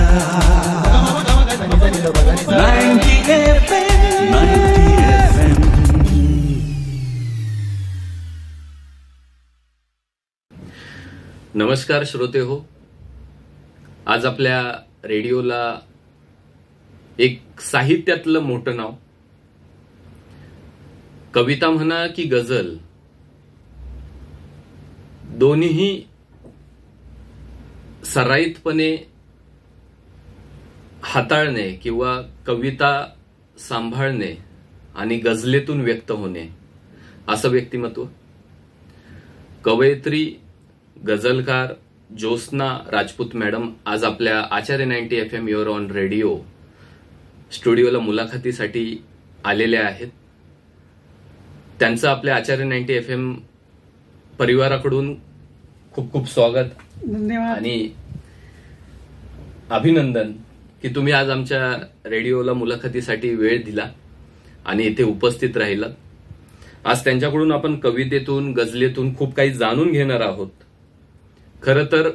नमस्कार श्रोते हो, आज आपल्या रेडिओला एक साहित्यातलं मोठं नाव, कविता म्हणा की गझल, दोन्हीही सराईतपणे हाताळणे किंवा कविता सांभाळणे आणि गझलेतून व्यक्त होणे असं व्यक्तिमत्व. कवयित्री, गजलकार ज्योत्स्ना राजपूत मॅडम आज आपल्या Acharya 90 FM your own radio स्टुडिओला मुलाखतीसाठी आलेल्या आहेत. त्यांचं आपल्या आचार्य 90 FM परिवाराकडून खूप खूप स्वागत, धन्यवाद आणि अभिनंदन की तुम्ही आज आमच्या रेडिओला मुलाखतीसाठी वेळ दिला आणि इथे उपस्थित राहिलात. आज त्यांच्याकडून आपण कवितेतून, गझलेतून खूप काही जाणून घेणार आहोत. खरं तर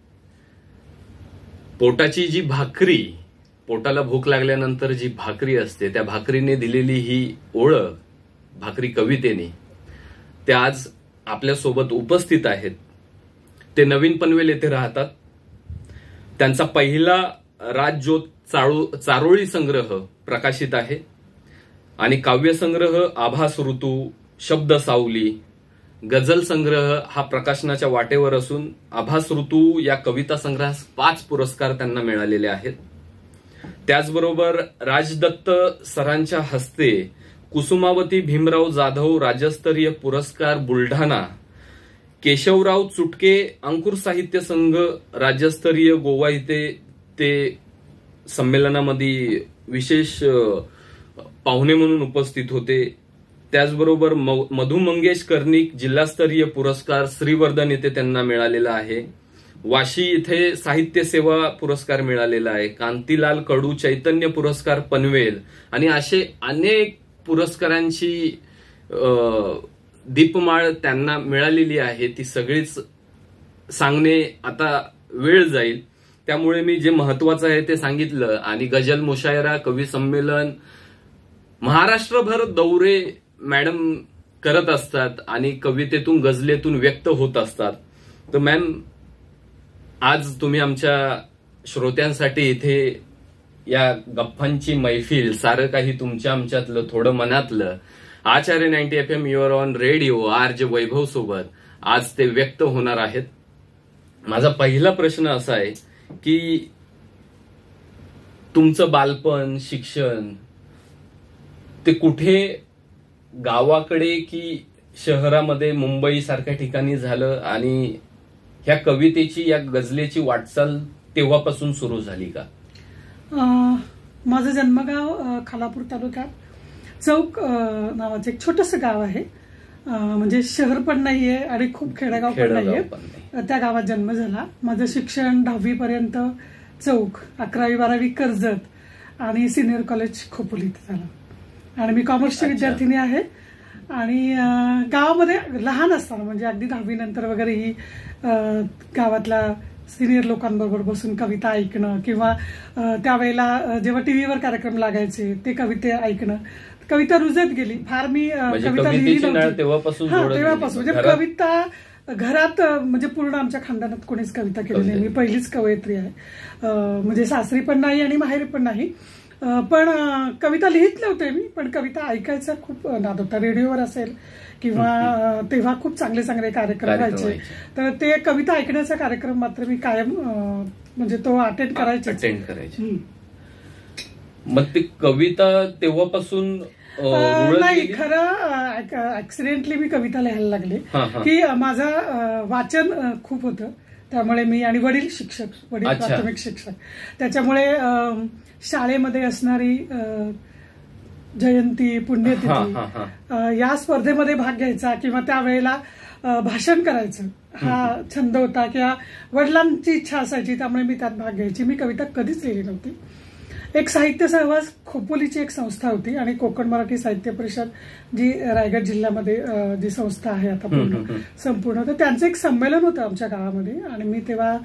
पोटाची जी भाकरी, पोटाला भूक लागल्यानंतर जी भाकरी असते, त्या भाकरीने दिलेली ही ओळख, भाकरी कवितेने, ते आज आपल्यासोबत उपस्थित आहेत. ते नवीन पनवेल येथे राहतात. त्यांचा पहिला राजज्योत चारोळी संग्रह प्रकाशित आहे आणि काव्यसंग्रह आभास ऋतू, शब्द सावली, गझल संग्रह हा प्रकाशनाच्या वाटेवर असून आभास ऋतू या कविता संग्रहास 5 पुरस्कार त्यांना मिळालेले आहेत. त्याचबरोबर राजदत्त सरांच्या हस्ते कुसुमावती भीमराव जाधव राज्यस्तरीय पुरस्कार बुलढाणा, केशवराव चुटके अंकुर साहित्य संघ राज्यस्तरीय गोवा इथे ते संमेलनामध्ये विशेष पाहुणे म्हणून उपस्थित होते. त्याचबरोबर मधु मंगेश कर्णिक जिल्हास्तरीय पुरस्कार श्रीवर्धन येथे त्यांना मिळालेला आहे. वाशी इथे साहित्य सेवा पुरस्कार मिळालेला आहे. कांतीलाल कडू चैतन्य पुरस्कार पनवेल, आणि असे अनेक पुरस्कारांची दीपमाळ त्यांना मिळालेली आहे. ती सगळीच सांगणे आता वेळ जाईल, त्यामुळे मी जे महत्वाचं आहे ते सांगितलं. आणि गझल मुशायरा, कवी संमेलन, महाराष्ट्रभर दौरे मॅडम करत असतात आणि कवितेतून, गझलेतून व्यक्त होत असतात. तर मॅम, आज तुम्ही आमच्या श्रोत्यांसाठी इथे या गप्पांची मैफिल, सारं काही तुमच्या आमच्यातलं, थोडं मनातलं, Acharya 90 FM your own radio RJ Vaibhav सोबत आज ते व्यक्त होणार आहेत. माझा पहिला प्रश्न असा आहे की तुमचं बालपण, शिक्षण ते कुठे, गावाकडे की शहरामध्ये, मुंबई सारख्या ठिकाणी झालं, आणि ह्या कवितेची, या गझलेची वाटचाल तेव्हापासून सुरू झाली का? माझं जन्मगाव खालापूर तालुक्यात चौक नावाचं एक छोटंसं गाव आहे. म्हणजे शहर पण नाहीये आणि खूप खेडेगाव पण नाहीये. त्या गावात जन्म झाला. माझं शिक्षण 10वी पर्यंत चौक, 11वी 12वी कर्जत आणि सिनियर कॉलेज खोपोलीत झालं. आणि मी कॉमर्सची विद्यार्थिनी आहे. आणि गावामध्ये लहान असताना, म्हणजे अगदी 10वी नंतर वगैरे ही गावातल्या सिनियर लोकांबरोबर बसून कविता ऐकणं, किंवा त्यावेळेला जेव्हा टीव्हीवर कार्यक्रम लागायचे ते कविते ऐकणं, कविता रुजत गेली. फार मी कविता लिहिली नव्हती तेव्हापासून. म्हणजे कविता घरात, म्हणजे पूर्ण आमच्या खानदानात कोणीच कविता केली नाही. मी पहिलीच कवयित्री आहे. म्हणजे सासरी पण नाही आणि माहेरी पण नाही. पण कविता लिहित नव्हते मी, पण कविता ऐकायचा खूप नाद होता. रेडिओवर असेल किंवा तेव्हा खूप चांगले चांगले कार्यक्रम व्हायचे, तर ते कविता ऐकण्याचा कार्यक्रम मात्र मी कायम, म्हणजे तो अटेंड करायचे. मग ती कविता तेव्हापासून नाही, खरं ऍक्सिडेंटली मी कविता लिहायला लागले की माझं वाचन खूप होतं. त्यामुळे मी, आणि वडील शिक्षक, वडील प्राथमिक शिक्षक, त्याच्यामुळे शाळेमध्ये असणारी जयंती, पुण्यतिथी या स्पर्धेमध्ये भाग घ्यायचा किंवा त्यावेळेला भाषण करायचं हा छंद होता, किंवा वडिलांची इच्छा असायची, त्यामुळे मी त्यात भाग घ्यायची. मी कविता कधीच लिहिली नव्हती. एक साहित्य सहवास खोपोलीची एक संस्था होती, आणि कोकण मराठी साहित्य परिषद जी रायगड जिल्ह्यामध्ये जी संस्था आहे आता संपूर्ण, तर त्यांचं एक संमेलन होतं आमच्या गावामध्ये. आणि मी तेव्हा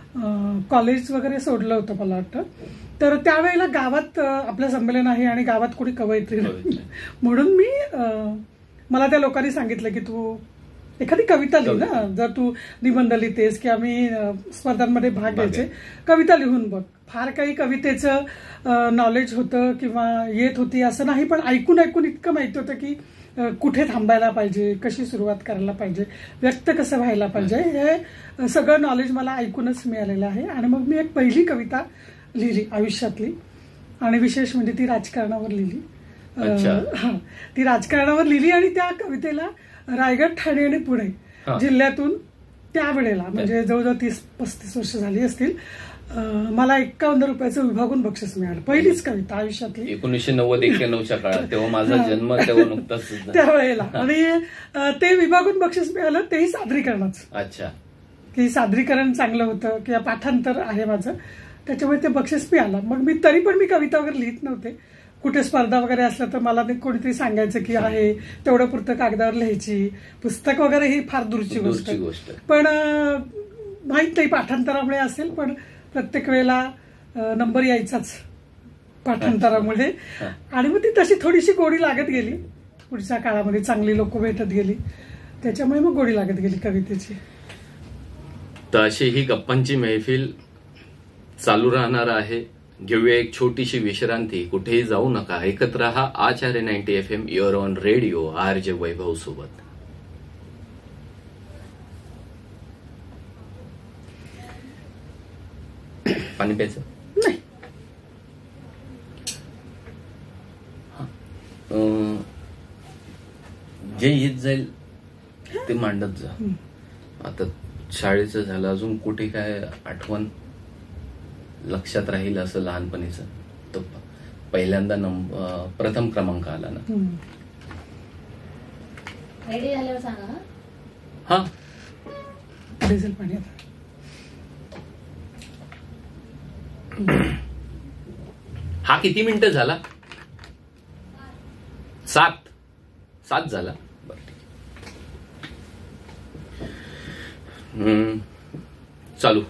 कॉलेज वगैरे सोडलं होतं मला वाटतं. तर त्यावेळेला गावात आपलं संमेलन आहे आणि गावात कोणी कवयित्री म्हणून मला त्या लोकांनी सांगितलं की तू एखादी कविता लिही ना, जर तू निबंध लिहितेस किंवा मी स्पर्धांमध्ये भाग घ्यायचे, कविता लिहून बघ. फार काही कवितेचं नॉलेज होतं किंवा येत होती असं नाही, पण ऐकून ऐकून इतकं माहिती होतं की कुठे थांबायला पाहिजे, कशी सुरुवात करायला पाहिजे, व्यक्त कसं व्हायला पाहिजे, हे सगळं नॉलेज मला ऐकूनच मिळालेलं आहे. आणि मग मी एक पहिली कविता लिहिली आयुष्यातली, आणि विशेष म्हणजे ती राजकारणावर लिहिली. ती राजकारणावर लिहिली आणि त्या कवितेला रायगड, ठाणे आणि पुणे जिल्ह्यातून त्यावेळेला म्हणजे जवळजवळ 30-35 वर्ष झाली असतील, मला 51 रुपयाचं विभागून बक्षीस मिळालं. पहिलीच कविता आयुष्यातली 1990-91च्या काळात, तेव्हा माझा जन्म तेव्हा नुकताच त्यावेळेला. आणि ते विभागून बक्षीस मिळालं, तेही सादरीकरणाचं. अच्छा. की सादरीकरण चांगलं होतं किंवा पाठांतर आहे माझं, त्याच्यामुळे ते बक्षीस मिळालं. मग मी तरी पण काविता वगैरे लिहित नव्हते. कुठे स्पर्धा वगैरे असलं तर मला कोणीतरी सांगायचं की आहे, तेवढं पुरतं कागदावर लिहायची. पुस्तक वगैरे ही फार दूरची गोष्ट, पण माहित नाही पाठांतरामुळे असेल, पण प्रत्येक वेळेला नंबर यायचाच पाठांतरामुळे. आणि मग ती तशी थोडीशी गोडी लागत गेली. पुढच्या काळामध्ये चांगली लोक भेटत गेली, त्याच्यामुळे मग गोडी लागत गेली कवितेची. तर अशी ही गप्पांची मैफिल चालू राहणार आहे. घेऊया एक छोटीशी विश्रांती. कुठेही जाऊ नका, ऐकत रहा Acharya 90 FM your own radio RJ Vaibhav सोबत. पाणी प्यायचं नाही. जे येत जाईल ते मांडत जा. आता शाळेचं झालं, अजून कुठे काय आठवण लक्षात राहील असं लहानपणीचं? तो पहिल्यांदा प्रथम क्रमांक आला ना. रेडी झाल्यावर सांगा. हा, डिझेल पाणी. हा किती मिनिटं झाला? 7 झाला. बरं, चालू.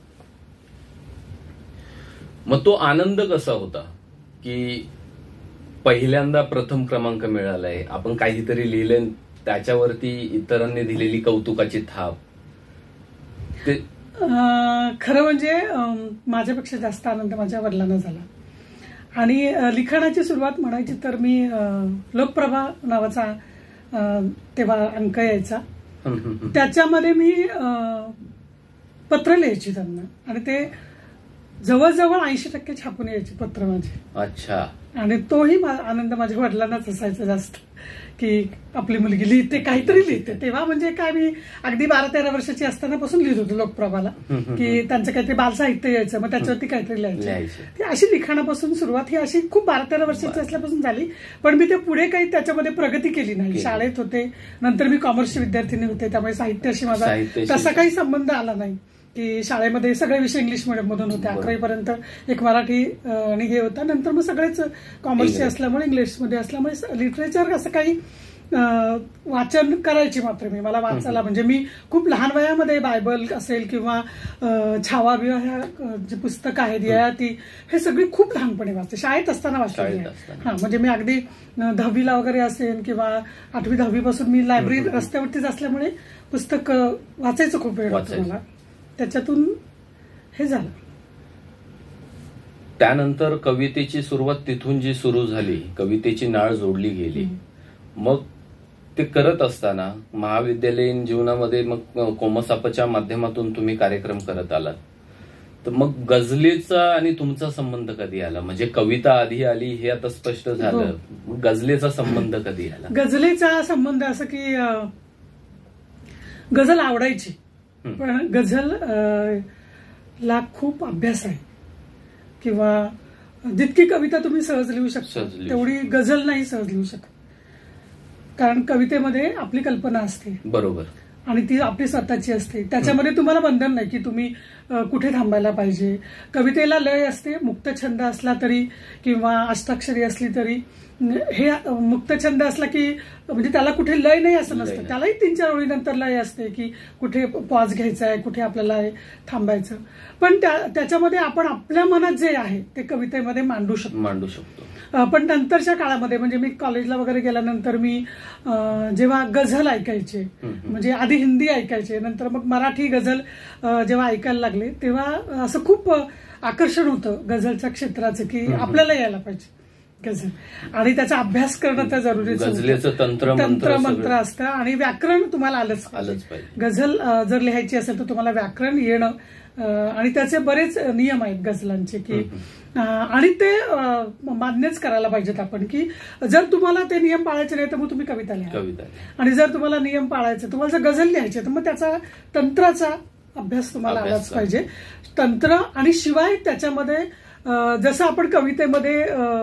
मग तो आनंद कसा होता की पहिल्यांदा प्रथम क्रमांक मिळालाय, आपण काहीतरी लिहिलंय, त्याच्यावरती इतरांनी दिलेली कौतुकाची थाप. ते खरं म्हणजे माझ्यापेक्षा जास्त आनंद माझ्या वडिलांना झाला. आणि लिखाणाची सुरुवात म्हणायची तर मी लोकप्रभा नावाचा तेव्हा अंक यायचा, त्याच्यामध्ये मी पत्र लिहायची त्यांना, आणि ते जवळजवळ 80% छापून यायचे पत्र माझे. अच्छा. आणि तोही आनंद माझ्या वडिलांनाच असायचा जास्त, की आपली मुलगी लिहिते, काहीतरी लिहिते. तेव्हा म्हणजे काय, मी अगदी 12-13 वर्षाची असतानापासून लिहित होतो लोकप्रभाला, की त्यांचं काहीतरी बालसाहित्य यायचं, मग त्याच्यावरती काहीतरी लिहायचं. ती अशी लिखाणापासून सुरुवात ही अशी खूप 12-13 वर्षाची असल्यापासून झाली. पण मी ते पुढे काही त्याच्यामध्ये प्रगती केली नाही. शाळेत होते, नंतर मी कॉमर्सची विद्यार्थिनी होते, त्यामुळे साहित्याशी माझा तसा काही संबंध आला नाही. की शाळेमध्ये सगळे विषय इंग्लिश मिडियम मधून होते. 11वी पर्यंत एक मराठी आणि हे होता, नंतर मग सगळेच कॉमर्सचे असल्यामुळे, इंग्लिशमध्ये असल्यामुळे लिटरेचर असं काही वाचन करायची मात्र मी. मला वाचायला म्हणजे मी खूप लहान वयामध्ये बायबल असेल किंवा छावा बिवा ह्या जी पुस्तकं आहेत ययाती, हे सगळी खूप लहानपणी वाचते, शाळेत असताना वाचलेली आहे. हा, म्हणजे मी अगदी 10वीला वगैरे असेल किंवा 8वी-10वी पासून मी लायब्ररी रस्त्यावरतीच असल्यामुळे पुस्तक वाचायचं खूप वेळ वाटतं मला. त्याच्यातून हे झालं. त्यानंतर कवितेची सुरुवात तिथून जी सुरू झाली, कवितेची नाळ जोडली गेली. मग ते करत असताना महाविद्यालयीन जीवनामध्ये मग कोमसापच्या माध्यमातून तुम्ही कार्यक्रम करत आलात. तर मग गझलेचा आणि तुमचा संबंध कधी आला? म्हणजे कविता आधी आली हे आता स्पष्ट झालं, गझलेचा संबंध कधी आला? गझलेचा संबंध असं की गझल आवडायची, पण गझल ला खूप अभ्यास आहे, किंवा जितकी कविता तुम्ही सहज लिहू शकता तेवढी गझल नाही सहज लिहू शकत. कारण कवितेमध्ये आपली कल्पना असते, बरोबर, आणि ती आपली स्वतःची असते. त्याच्यामध्ये तुम्हाला बंधन नाही की तुम्ही कुठे थांबायला पाहिजे. कवितेला लय असते, मुक्त छंद असला तरी किंवा अष्टाक्षरी असली तरी हे मुक्तछंद असला की म्हणजे त्याला कुठे लय नाही असं नसतं, त्यालाही 3-4 ओळीनंतर लय असते की कुठे पॉज घ्यायचा आहे, कुठे आपल्याला थांबायचं. पण त्याच्यामध्ये आपण आपल्या मनात जे आहे ते कवितेमध्ये मांडू शकतो. पण नंतरच्या काळामध्ये म्हणजे मी कॉलेजला वगैरे गेल्यानंतर मी जेव्हा गझल ऐकायचे, म्हणजे आधी हिंदी ऐकायचे, नंतर मग मराठी गझल जेव्हा ऐकायला लागले तेव्हा असं खूप आकर्षण होतं गझलच्या क्षेत्राचं की आपल्याला यायला पाहिजे गझल, आणि त्याचा अभ्यास करणं तर जरुरीच. गझलेचं तंत्र मंत्र असतं आणि व्याकरण तुम्हाला आलंच पाहिजे. गझल जर लिहायची असेल तर तुम्हाला व्याकरण येणं, आणि त्याचे बरेच नियम आहेत गझलांचे की, आणि ते मान्यच करायला पाहिजेत आपण की जर तुम्हाला ते नियम पाळायचे नाही तर मग तुम्ही कविता लिहा, आणि जर तुम्हाला नियम पाळायचे, तुम्हाला जर गझल लिहायचे तर मग त्याचा तंत्राचा अभ्यास तुम्हाला आलाच पाहिजे. तंत्र आणि शिवाय त्याच्यामध्ये जसं आपण कवितेमध्ये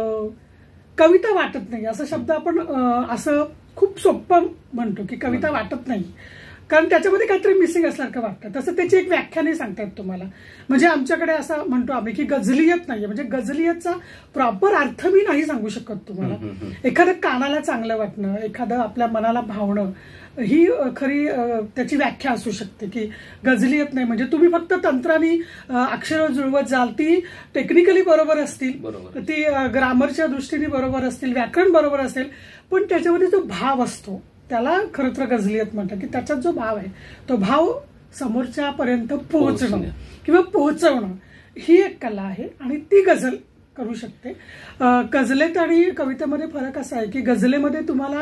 कविता वाटत नाही असा शब्द आपण असं खूप सोपं म्हणतो की कविता वाटत नाही, कारण त्याच्यामध्ये काहीतरी मिसिंग असल्यासारखं वाटतं. तसं त्याची एक व्याख्याने सांगतात तुम्हाला. म्हणजे आमच्याकडे असं म्हणतो आम्ही की गझलियत नाहीये, म्हणजे गझलियतचा प्रॉपर अर्थ मी नाही सांगू शकत तुम्हाला. एखादं कानाला चांगलं वाटणं, एखादं आपल्या मनाला भावणं, ही खरी त्याची व्याख्या असू शकते की गझलियत नाही. म्हणजे तुम्ही फक्त तंत्रानी अक्षरं जुळवत जाल, ती टेक्निकली बरोबर असतील, ती ग्रामरच्या दृष्टीने बरोबर असतील, व्याकरण बरोबर असेल, पण त्याच्यामध्ये जो भाव असतो त्याला खरं तर गझलियत म्हणतात की त्याच्यात जो भाव आहे तो भाव समोरच्या पर्यंत पोहोचणं किंवा पोहोचवणं ही एक कला आहे, आणि ती गझल करू शकते. गझलेत आणि कवितेमध्ये फरक असा आहे की गझलेमध्ये तुम्हाला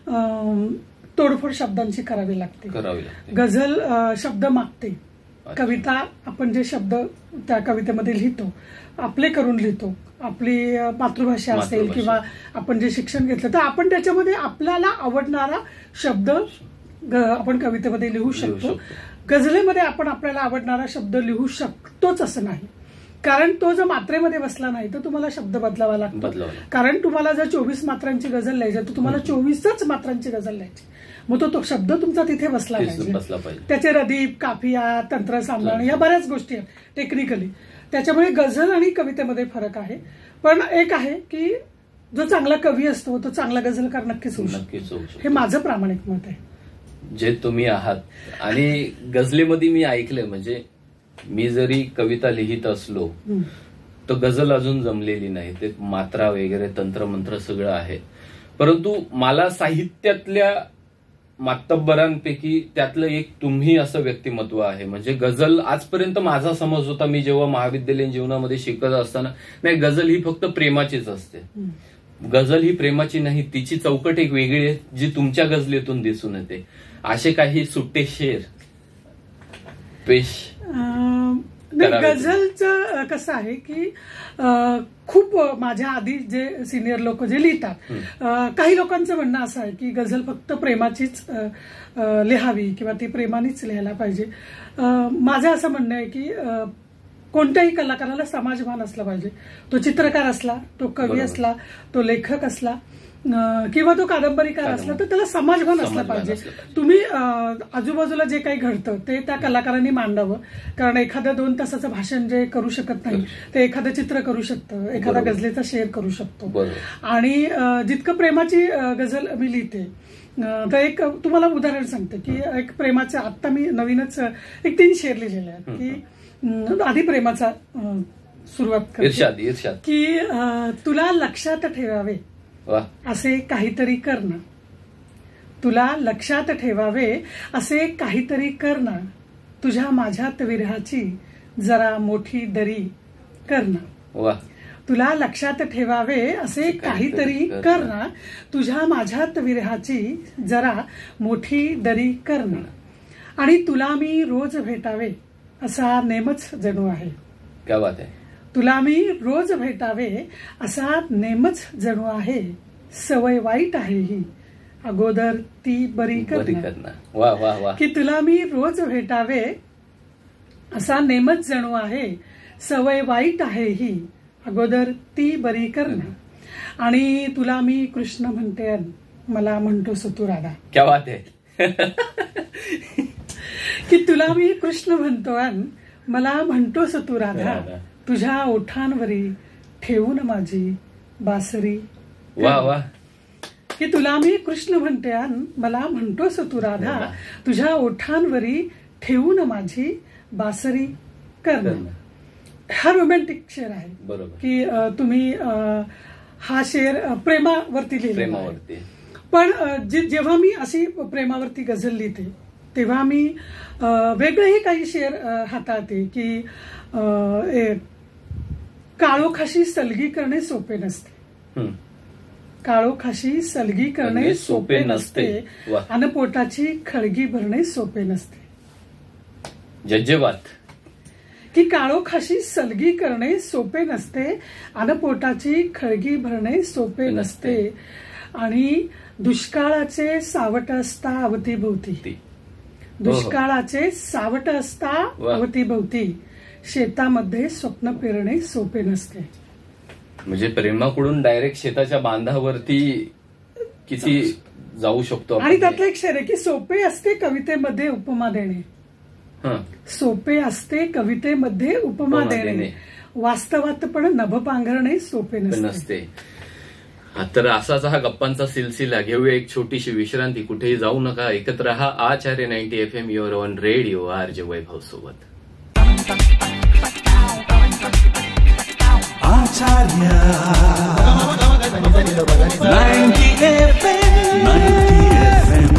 तोडफोड शब्दांची करावी लागते. गझल शब्द मागते, कविता आपण जे शब्द त्या कवितेमध्ये लिहितो आपले करून लिहितो, आपली मातृभाषा असेल किंवा आपण जे शिक्षण घेतलं तर आपण त्याच्यामध्ये आपल्याला आवडणारा शब्द आपण कवितेमध्ये लिहू शकतो. गझलेमध्ये आपण आपल्याला आवडणारा शब्द लिहू शकतोच असं नाही, कारण तो जर मात्रेमध्ये बसला नाही तर तुम्हाला शब्द बदलावा लागतो. कारण तुम्हाला जर 24 मात्रांची गझल लिहायची तर तुम्हाला 24च मात्रांची गझल लिहायची, मग तो शब्द तुमचा तिथे बसला पाहिजे. त्याचे रदीप, काफिया, तंत्र सांभाळणं या बऱ्याच गोष्टी आहेत टेक्निकली. त्याच्यामुळे गझल आणि कवितेमध्ये फरक आहे. पण एक आहे की जो चांगला कवी असतो तो चांगला गझलकार नक्कीच होऊ शकतो, हे माझं प्रामाणिक मत आहे. जे तुम्ही आहात, आणि गझलेमध्ये मी ऐकलंय, म्हणजे मी जरी कविता लिहित असलो तर गझल अजून जमलेली नाही, ते मात्रा वगैरे तंत्रमंत्र सगळं आहे, परंतु मला साहित्यातल्या मातब्बरांपैकी त्यातलं एक तुम्ही असं व्यक्तिमत्व आहे. म्हणजे गझल आजपर्यंत माझा समज होता, मी जेव्हा महाविद्यालयीन जीवनामध्ये शिकत असताना, नाही गझल ही फक्त प्रेमाचीच असते. गझल ही प्रेमाची नाही, तिची चौकट एक वेगळी आहे जी तुमच्या गझलेतून दिसून येते. असे काही सुट्टे शेर पेश. गझलचं कसं आहे की खूप माझ्या आधी जे सिनियर लोक जे लिहितात, काही लोकांचं म्हणणं असं आहे की गझल फक्त प्रेमाचीच लिहावी किंवा ती प्रेमानेच लिहायला पाहिजे. माझं असं म्हणणं आहे की कोणत्याही कलाकाराला समाजभान असलं पाहिजे. तो चित्रकार असला, तो कवी असला, तो लेखक असला किंवा तो कादंबरीकार असला, तर त्याला समाजभान असलं पाहिजे. तुम्ही आजूबाजूला जे काही घडतं ते त्या कलाकारांनी मांडावं, कारण एखाद्या 2 तासाचं भाषण जे करू शकत नाही ते एखादं चित्र करू शकतं, एखादा गझलेचा शेर करू शकतो. आणि जितकं प्रेमाची गझल मी लिहिते, तर एक तुम्हाला उदाहरण सांगते की एक प्रेमाचं आत्ता मी नवीनच एक 3 शेर लिहिलेले आहेत की आधी प्रेमाचा सुरुवात करते की तुला लक्षात ठेवावे असे काहीतरी करणं, तुला लक्षात ठेवावे असे काहीतरी करणं, तुझ्या माझ्यात विरहाची जरा मोठी दरी करणं. तुला लक्षात ठेवावे असे काहीतरी करणं, तुझ्या माझ्यात विरहाची जरा मोठी दरी करणं, आणि तुला मी रोज भेटावे असा नेमच जणू आहे. क्या बात आहे. तुला मी रोज भेटावे असा नेमच जणू आहे, सवय वाईट आहे ही अगोदर ती बरी करणं. वा वा वा. की तुला मी रोज भेटावे असा नेमच जणू आहे, सवय वाईट आहे ही अगोदर ती बरी करणं, आणि तुला मी कृष्ण म्हणते मला म्हणतोस तू राधा. क्या बात आहे. की तुला मी कृष्ण म्हणतो मला म्हणतोस तू राधा, तुझ्या ओठांवरी ठेवून माझी बासरी वा वा. की तुला मी कृष्ण म्हणते मला म्हणतोस तू राधा, तुझ्या ओठांवरी ठेवून माझी बासरी करणं. हा रोमॅन्टिक शेर आहे. बरोबर. की तुम्ही हा शेर प्रेमावरती लिहिला. पण जेव्हा मी अशी प्रेमावरती गझल लिहिते तेव्हा मी वेगळेही काही शेर हाताळते. की काळोखाशी सलगी करणे सोपे नसते, काळोखाशी सलगी करणे सोपे नसते, अन पोटाची खळगी भरणे सोपे नसते. जज्जेबात. की काळोखाशी सलगी करणे सोपे नसते, अन पोटाची खळगी भरणे सोपे नसते, आणि दुष्काळाचे सावट असता अवतीभोवती, दुष्काळाचे सावट असता अवतीभोवती, शेतामध्ये स्वप्न पेरणे सोपे नसते. म्हणजे प्रेमाकडून डायरेक्ट शेताच्या बांधावरती किती जाऊ शकतो. आणि त्यातलं एक शेर आहे की सोपे असते कवितेमध्ये उपमा देणे, सोपे असते कवितेमध्ये उपमा देणे, वास्तवात पण नभ पांघरणे सोपे नसते. तर असाच हा गप्पांचा सिलसिला. घेऊया एक छोटीशी विश्रांती. कुठेही जाऊ नका, एकत्र रहा Acharya 90 FM your own radio RJ Vaibhav सोबत. आचार्य 90 FM.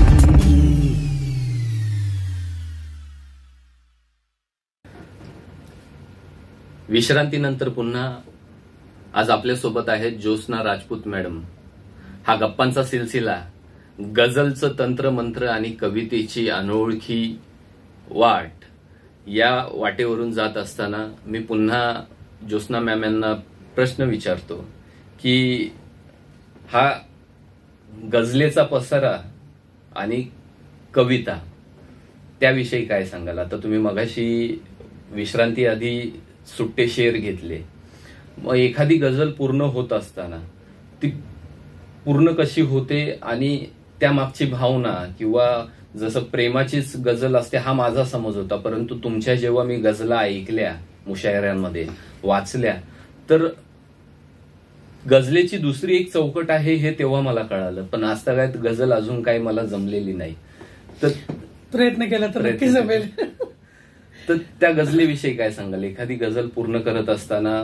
विश्रांतीनंतर पुन्हा आज आपल्यासोबत आहेत ज्योत्स्ना राजपूत मॅडम. हा गप्पांचा सिलसिला गझलचं तंत्रमंत्र आणि कवितेची अनोळखी वाट या वाटेवरून जात असताना मी पुन्हा ज्योत्स्ना मॅम यांना प्रश्न विचारतो की हा गझलेचा पसारा आणि कविता त्याविषयी काय सांगाल. आता तुम्ही मगाशी विश्रांती आधी सुट्टे शेर घेतले, मग एखादी गझल पूर्ण होत असताना ती पूर्ण कशी होते आणि त्या मागची भावना, किंवा जसं प्रेमाचीच गझल असते हा माझा समज होता, परंतु तुमच्या जेव्हा मी गझला ऐकल्या, मुशायऱ्यांमध्ये वाचल्या, तर गझलेची दुसरी एक चौकट आहे हे तेव्हा मला कळालं. पण आजतागायत गझल अजून काही मला जमलेली नाही, तर प्रयत्न केला तर नक्की जमेल. तर त्या गझलेविषयी काय सांगाल. एखादी गझल पूर्ण करत असताना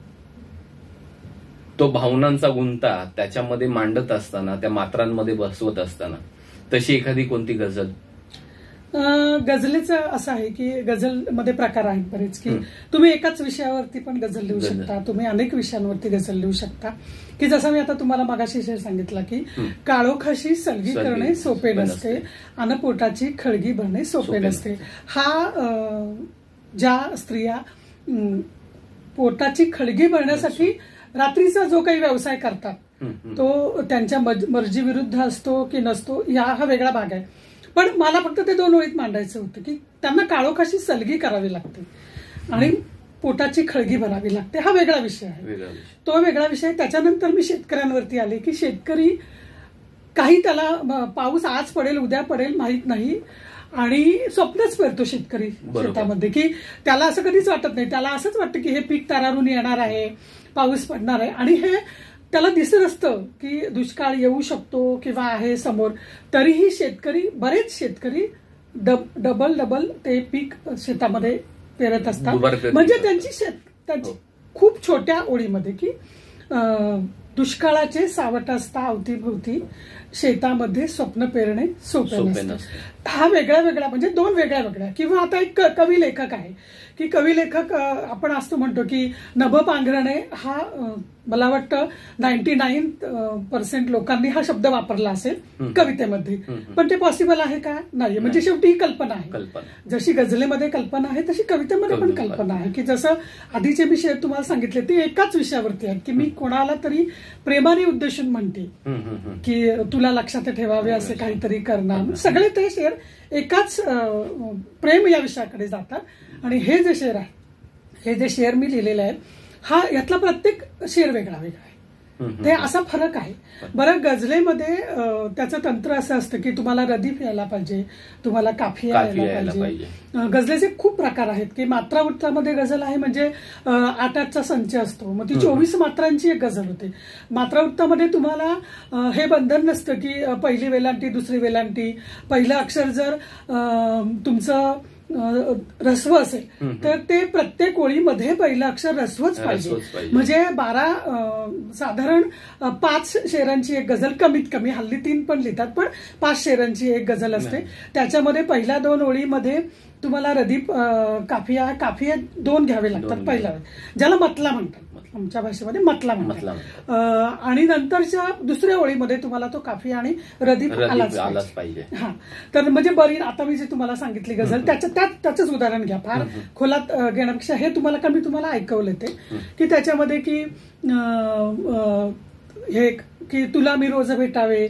तो भावनांचा गुंता त्याच्यामध्ये मांडत असताना, त्या मात्रांमध्ये बसवत असताना, तशी एखादी कोणती गझल. गझलेचं असं आहे की गझलमध्ये प्रकार आहेत बरेच. की तुम्ही एकाच विषयावरती पण गझल लिहू शकता, तुम्ही अनेक विषयांवरती गझल लिहू शकता. की जसं मी आता तुम्हाला मगाशी शेर सांगितला की काळोखाशी सलगी करणे सोपे नसते, अन पोटाची खळगी भरणे सोपे नसते. हा ज्या स्त्रिया पोटाची खळगी भरण्यासाठी रात्रीचा जो काही व्यवसाय करतात तो त्यांच्या मर्जी विरुद्ध असतो की नसतो हा वेगळा भाग आहे. पण मला फक्त ते 2 ओळीत मांडायचं होतं की त्यांना काळोखाशी सलगी करावी लागते आणि पोटाची खळगी भरावी लागते. हा वेगळा विषय आहे, तो वेगळा विषय. त्याच्यानंतर मी शेतकऱ्यांवरती आले की शेतकरी काही त्याला पाऊस आज पडेल उद्या पडेल माहित नाही आणि स्वप्नच पेरतो शेतकरी शेतामध्ये. की त्याला असं कधीच वाटत नाही, त्याला असंच वाटतं की हे पीक तरारून येणार आहे, पाऊस पडणार आहे, आणि हे त्याला दिसत असतं की दुष्काळ येऊ शकतो किंवा आहे समोर. तरीही शेतकरी, बरेच शेतकरी डबल ते पीक शेतामध्ये पेरत असतात. म्हणजे त्यांची खूप छोट्या ओळीमध्ये की दुष्काळाचे सावट असता अवतीभोवती, शेतामध्ये स्वप्न पेरणे सोपे नसते. हा वेगळा म्हणजे 2 वेगळ्या. किंवा आता एक कवी लेखक आहे की कवी लेखक आपण असं म्हणतो की नभ पांघरणे हा मला वाटतं 99% लोकांनी हा शब्द वापरला असेल कवितेमध्ये, पण ते पॉसिबल आहे का नाही. म्हणजे शेवटी ही कल्पना आहे. जशी गझलेमध्ये कल्पना आहे तशी कवितेमध्ये पण कल्पना आहे. की जसं आधीचे मी शेर तुम्हाला सांगितले ते एकाच विषयावरती आहेत की मी कोणाला तरी प्रेमाने उद्देशून म्हणते की तुला लक्षात ठेवावे असे काहीतरी करणार. सगळे ते शेर एकाच प्रेम या विषयाकडे जातात. आणि हे जे शेर आहे, हे जे शेर मी लिहिलेले आहेत, हा यातला प्रत्येक शेर वेगळा आहे. ते असा फरक आहे. बरं, गझलेमध्ये त्याचं तंत्र असं असतं की तुम्हाला रदीफ यायला पाहिजे, तुम्हाला काफिया यायला पाहिजे. गझलेचे खूप प्रकार आहेत की मात्रावृत्तामध्ये गझल आहे म्हणजे 8-8चा संच असतो, मग ती 24 मात्रांची एक गझल होते. मात्रावृत्तामध्ये तुम्हाला हे बंधन नसतं की पहिली वेलांटी, दुसरी वेलांटी, पहिलं अक्षर जर तुमचं रस्व असेल तर ते प्रत्येक ओळीमध्ये पहिलं अक्षर रस्वच पाहिजे. म्हणजे 12 साधारण 5 शेरांची एक गझल कमीत कमी, हल्ली 3 पण लिहितात, पण 5 शेरांची एक गझल असते. त्याच्यामध्ये पहिल्या 2 ओळीमध्ये तुम्हाला रदीप, काफिया 2 घ्यावे लागतात पहिला, ज्याला मतला म्हणतात, आमच्या भाषेमध्ये मतला म्हणतात. आणि नंतरच्या दुसऱ्या ओळीमध्ये तुम्हाला तो काफिया आणि रदीप आलाच पाहिजे. हा, तर म्हणजे बरी, आता मी जे तुम्हाला सांगितली गझल त्याचंच उदाहरण घ्या, फार खोलात घेण्यापेक्षा हे तुम्हाला ऐकवलं ते की त्याच्यामध्ये की हे की तुला मी रोज भेटावे,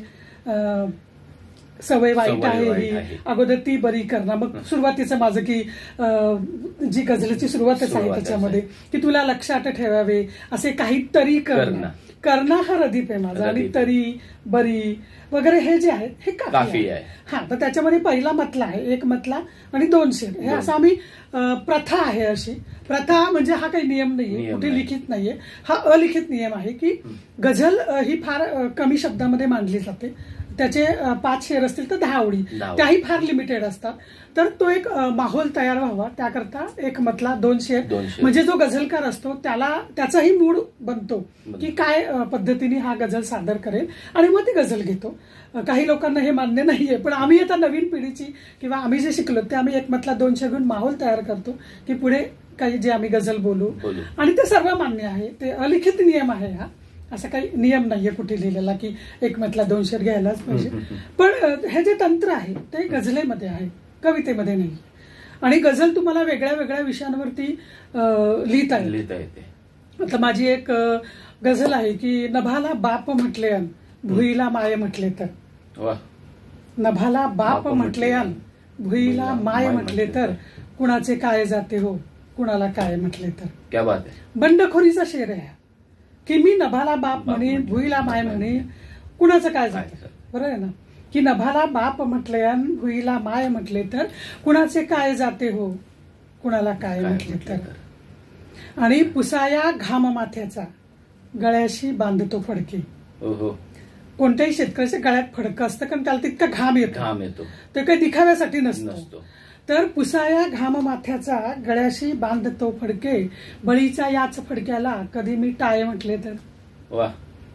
सवय वाईट आहे ही, अगोदर ती बरी करणं. मग सुरुवातीचं माझं की जी गझलेची सुरुवातच आहे त्याच्यामध्ये की तुला लक्षात ठेवावे, असे काहीतरी करणं हा रदीप आहे माझा, आणि तरी, बरी वगैरे हे जे आहेत हे काफी आहे. हा, तर त्याच्यामध्ये पहिला मतला आहे, 1 मतला आणि 2 शेर, हे असं आम्ही प्रथा आहे. अशी प्रथा म्हणजे हा काही नियम नाहीये, कुठे लिखित नाहीये, हा अलिखित नियम आहे की गझल ही फार कमी शब्दामध्ये मांडली जाते. त्याचे 5 शेर असतील तर 10 ओळी, त्याही फार लिमिटेड असतात. तर तो एक माहोल तयार व्हावा त्याकरता 1 मतला 2 शेर, म्हणजे जो गझलकार असतो त्याचाही मूड बनतो की काय पद्धतीने हा गझल सादर करेल, आणि मग ती गझल घेतो. काही लोकांना हे मान्य नाहीये, पण आम्ही आता नवीन पिढीची किंवा आम्ही जे शिकलो ते आम्ही 1 मतला 2 शेर घेऊन माहोल तयार करतो की पुढे काही जे आम्ही गझल बोलू, आणि ते सर्व मान्य आहे. ते अलिखित नियम आहे हा, असा काही नियम नाहीये कुठे लिहिलेला की 1 मतला 2 शेर घ्यायलाच पाहिजे. पण हे जे तंत्र आहे ते गझलेमध्ये आहे, कवितेमध्ये नाही. आणि गझल तुम्हाला वेगळ्या वेगळ्या विषयांवरती लिहिता येते. आता माझी एक गझल आहे की नभाला बाप म्हटले अन भुईला माय म्हटले तर, नभाला बाप म्हटले अन भुईला माय म्हटले तर, कुणाचे काय जाते हो, कुणाला काय म्हटले तर. क्या बात आहे. बंडखोरीचा शेर आहे की मी नभाला बाप म्हणे, भुईला माय म्हणे, कुणाचं काय जातं. बरोबर आहे ना, की नभाला बाप म्हटले आणि भुईला माय म्हटले तर, कुणाचे काय जाते हो, कुणाला काय म्हटले तर. आणि पुसाया घाम माथ्याचा, गळ्याशी बांधतो फडके. कोणत्याही शेतकऱ्याच्या गळ्यात फडकं असतं कारण त्याला तितका घाम येतो, ते काही दिखाव्यासाठी नसतो. तर पुसाया घाम माथ्याचा, गळ्याशी बांधतो फडके, बळीच्या याच फडक्याला कधी मी टाय म्हटले तर. वा,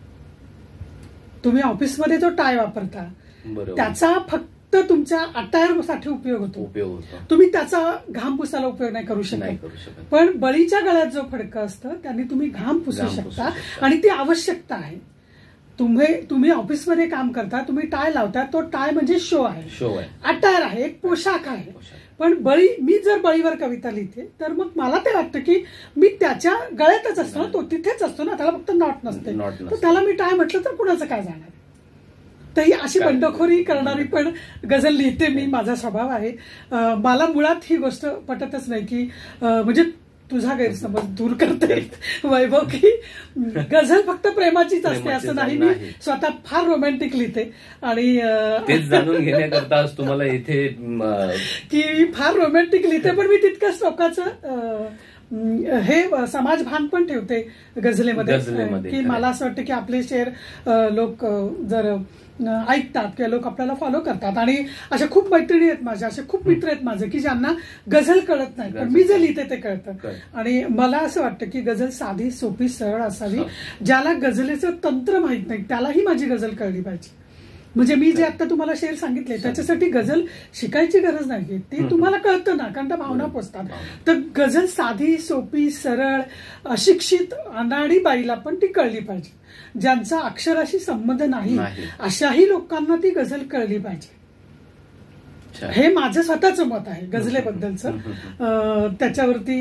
तुम्ही ऑफिसमध्ये जो टाय वापरता त्याचा फक्त तुमच्या अटायर साठी उपयोग होतो, तुम्ही त्याचा घाम पुसायला उपयोग नाही करू शकत. पण बळीच्या गळ्यात जो फडकं असतं त्यांनी तुम्ही घाम पुसू शकता, आणि ती आवश्यकता आहे. तुम्ही ऑफिसमध्ये काम करता, तुम्ही टाय लावता, तो टाय म्हणजे शो आहे, अटायर आहे, एक पोशाख आहे. पण मी जर बळीवर कविता लिहिते तर मग मला ते वाटतं की मी त्याच्या गळ्यातच असतो ना, तो तिथेच असतो ना, त्याला फक्त नॉट नसते, तर त्याला मी टाय म्हटलं तर कुणाचं काय जाणार. तर ही अशी बंडखोरी करणारी पण गझल लिहिते मी, माझा स्वभाव आहे. मला मुळात ही गोष्ट पटतच नाही की म्हणजे तुझा गैरसमज दूर करता येत वैभव की गझल फक्त प्रेमाचीच असते असं नाही. मी स्वतः फार रोमॅन्टिक लिहिते, आणि तेच जाणून घेण्याकरता तुम्हाला इथे की फार रोमॅन्टिक लिहिते, पण मी तितकंच लोकांचं हे समाजभान पण ठेवते गझलेमध्ये की मला असं वाटतं की आपले शेर लोक जर ऐकतात किंवा लोक आपल्याला फॉलो करतात. आणि अशा खूप मैत्रिणी आहेत माझ्या, असे खूप मित्र आहेत माझे की ज्यांना गझल कळत नाही, पण मी जे लिहिते ते कळतं. आणि मला असं वाटतं की गझल साधी सोपी सरळ असावी. ज्याला गझलेचं तंत्र माहित नाही त्यालाही माझी गझल कळली पाहिजे. म्हणजे मी जे आता तुम्हाला शेर सांगितले त्याच्यासाठी गझल शिकायची गरज नाही, ते तुम्हाला कळतं ना, कारण त्या भावना पोचतात. तर गझल साधी सोपी सरळ अशिक्षित अनाडी बाईला पण ती कळली पाहिजे. ज्यांचा अक्षराशी संबंध नाही अशाही लोकांना ती गझल कळली पाहिजे. हे माझं स्वतःचं मत आहे गझलेबद्दलचं. त्याच्यावरती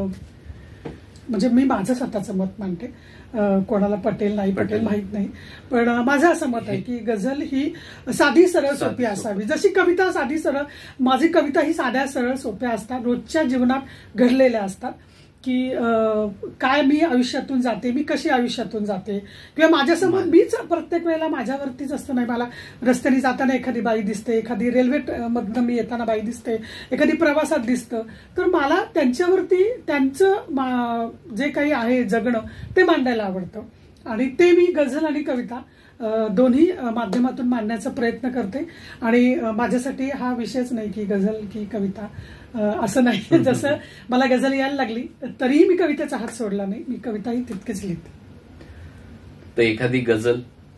म्हणजे मी माझं स्वतःचं मत मांडते, कोणाला पटेल नाही पटेल माहित नाही, पण माझं असं मत आहे की गझल ही साधी सरळ सोपी असावी. जशी कविता साधी सरळ, माझी कविता ही साध्या सरळ सोप्या असतात, रोजच्या जीवनात घडलेल्या असतात. की काय मी आयुष्यातून जाते, मी कशी आयुष्यातून जाते, किंवा माझ्यासमोर मीच प्रत्येक वेळेला माझ्यावरतीच असतं नाही. मला रस्त्याने जाताना एखादी बाई दिसते, एखादी रेल्वे मधनं मी येताना बाई दिसते, एखादी प्रवासात दिसतं, तर मला त्यांच्यावरती त्यांचं जे काही आहे जगणं ते मांडायला आवडतं. आणि ते मी गझल आणि कविता दोन्ही माध्यमातून मांडण्याचा प्रयत्न करते. आणि माझ्यासाठी हा विषयच नाही की गझल की कविता असं नाही. जसं मला गझल यायला लागली तरीही मी कवितेचा हात सोडला नाही, मी कविताही तितकेच लिहिते. तर एखादी गझल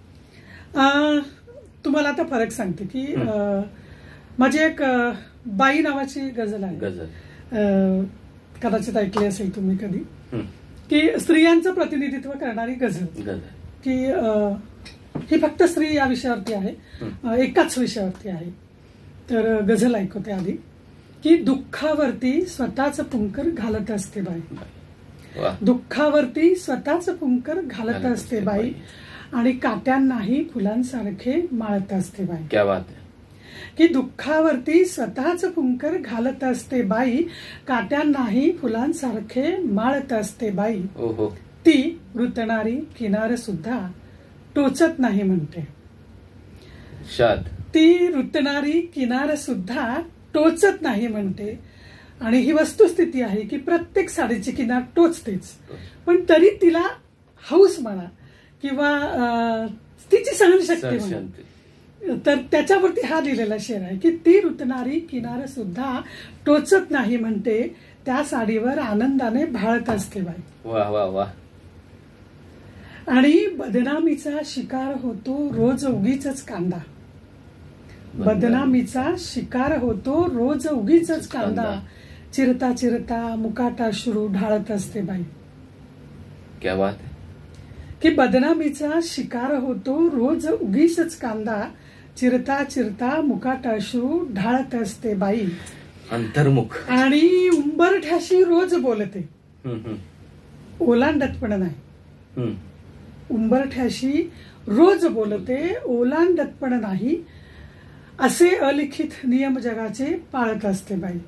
तुम्हाला आता फरक सांगते की माझी एक बाई नावाची गझल आहे, कदाचित ऐकली असेल तुम्ही कधी, की स्त्रियांचं प्रतिनिधित्व करणारी गझल, की ही फक्त स्त्री या विषयावरती आहे, एकाच विषयावरती आहे. तर गझल ऐकवते आधी, की दुःखावरती स्वतःच पुंकर घालत असते बाई, दुःखावरती स्वतःच पुंकर घालत असते बाई, आणि काट्यांनाही फुलांसारखे माळत असते बाई. क्या बात आहे. की दुःखावरती स्वतःच पुंकर घालत असते बाई, काट्यांनाही फुलांसारखे माळत असते बाई, ती रुतणारी किनार सुद्धा टोचत नाही म्हणते. ती रुतणारी किनार सुद्धा टोचत नाही म्हणते. आणि ही वस्तुस्थिती आहे की प्रत्येक साडीची किनार टोचतेच, पण तरी तिला हौस म्हणा किंवा तिची सहनशक्ती म्हणा, तर त्याच्यावरती हा लिहिलेला शेर आहे की ती रुतणारी किनार सुद्धा टोचत नाही म्हणते, त्या साडीवर आनंदाने भाळत असते बाई. वा वा वा. आणि बदनामीचा शिकार होतो रोज उगीच कांदा, बदनामीचा शिकार होतो रोज उगीच कांदा, चिरता चिरता मुकाटा श्रू ढाळत असते बाई. क्या बात है. की बदनामीचा शिकार होतो रोज उगीच कांदा, चिरता चिरता मुकाटा श्रू ढाळत असते बाई. अंतर्मुख. आणि उंबरठ्याशी रोज बोलते, ओलांडत पण नाही. उंबरठ्याशी रोज बोलते, ओलांडत पण नाही, असे अलिखित नियम जगाचे पाळत असते बाई.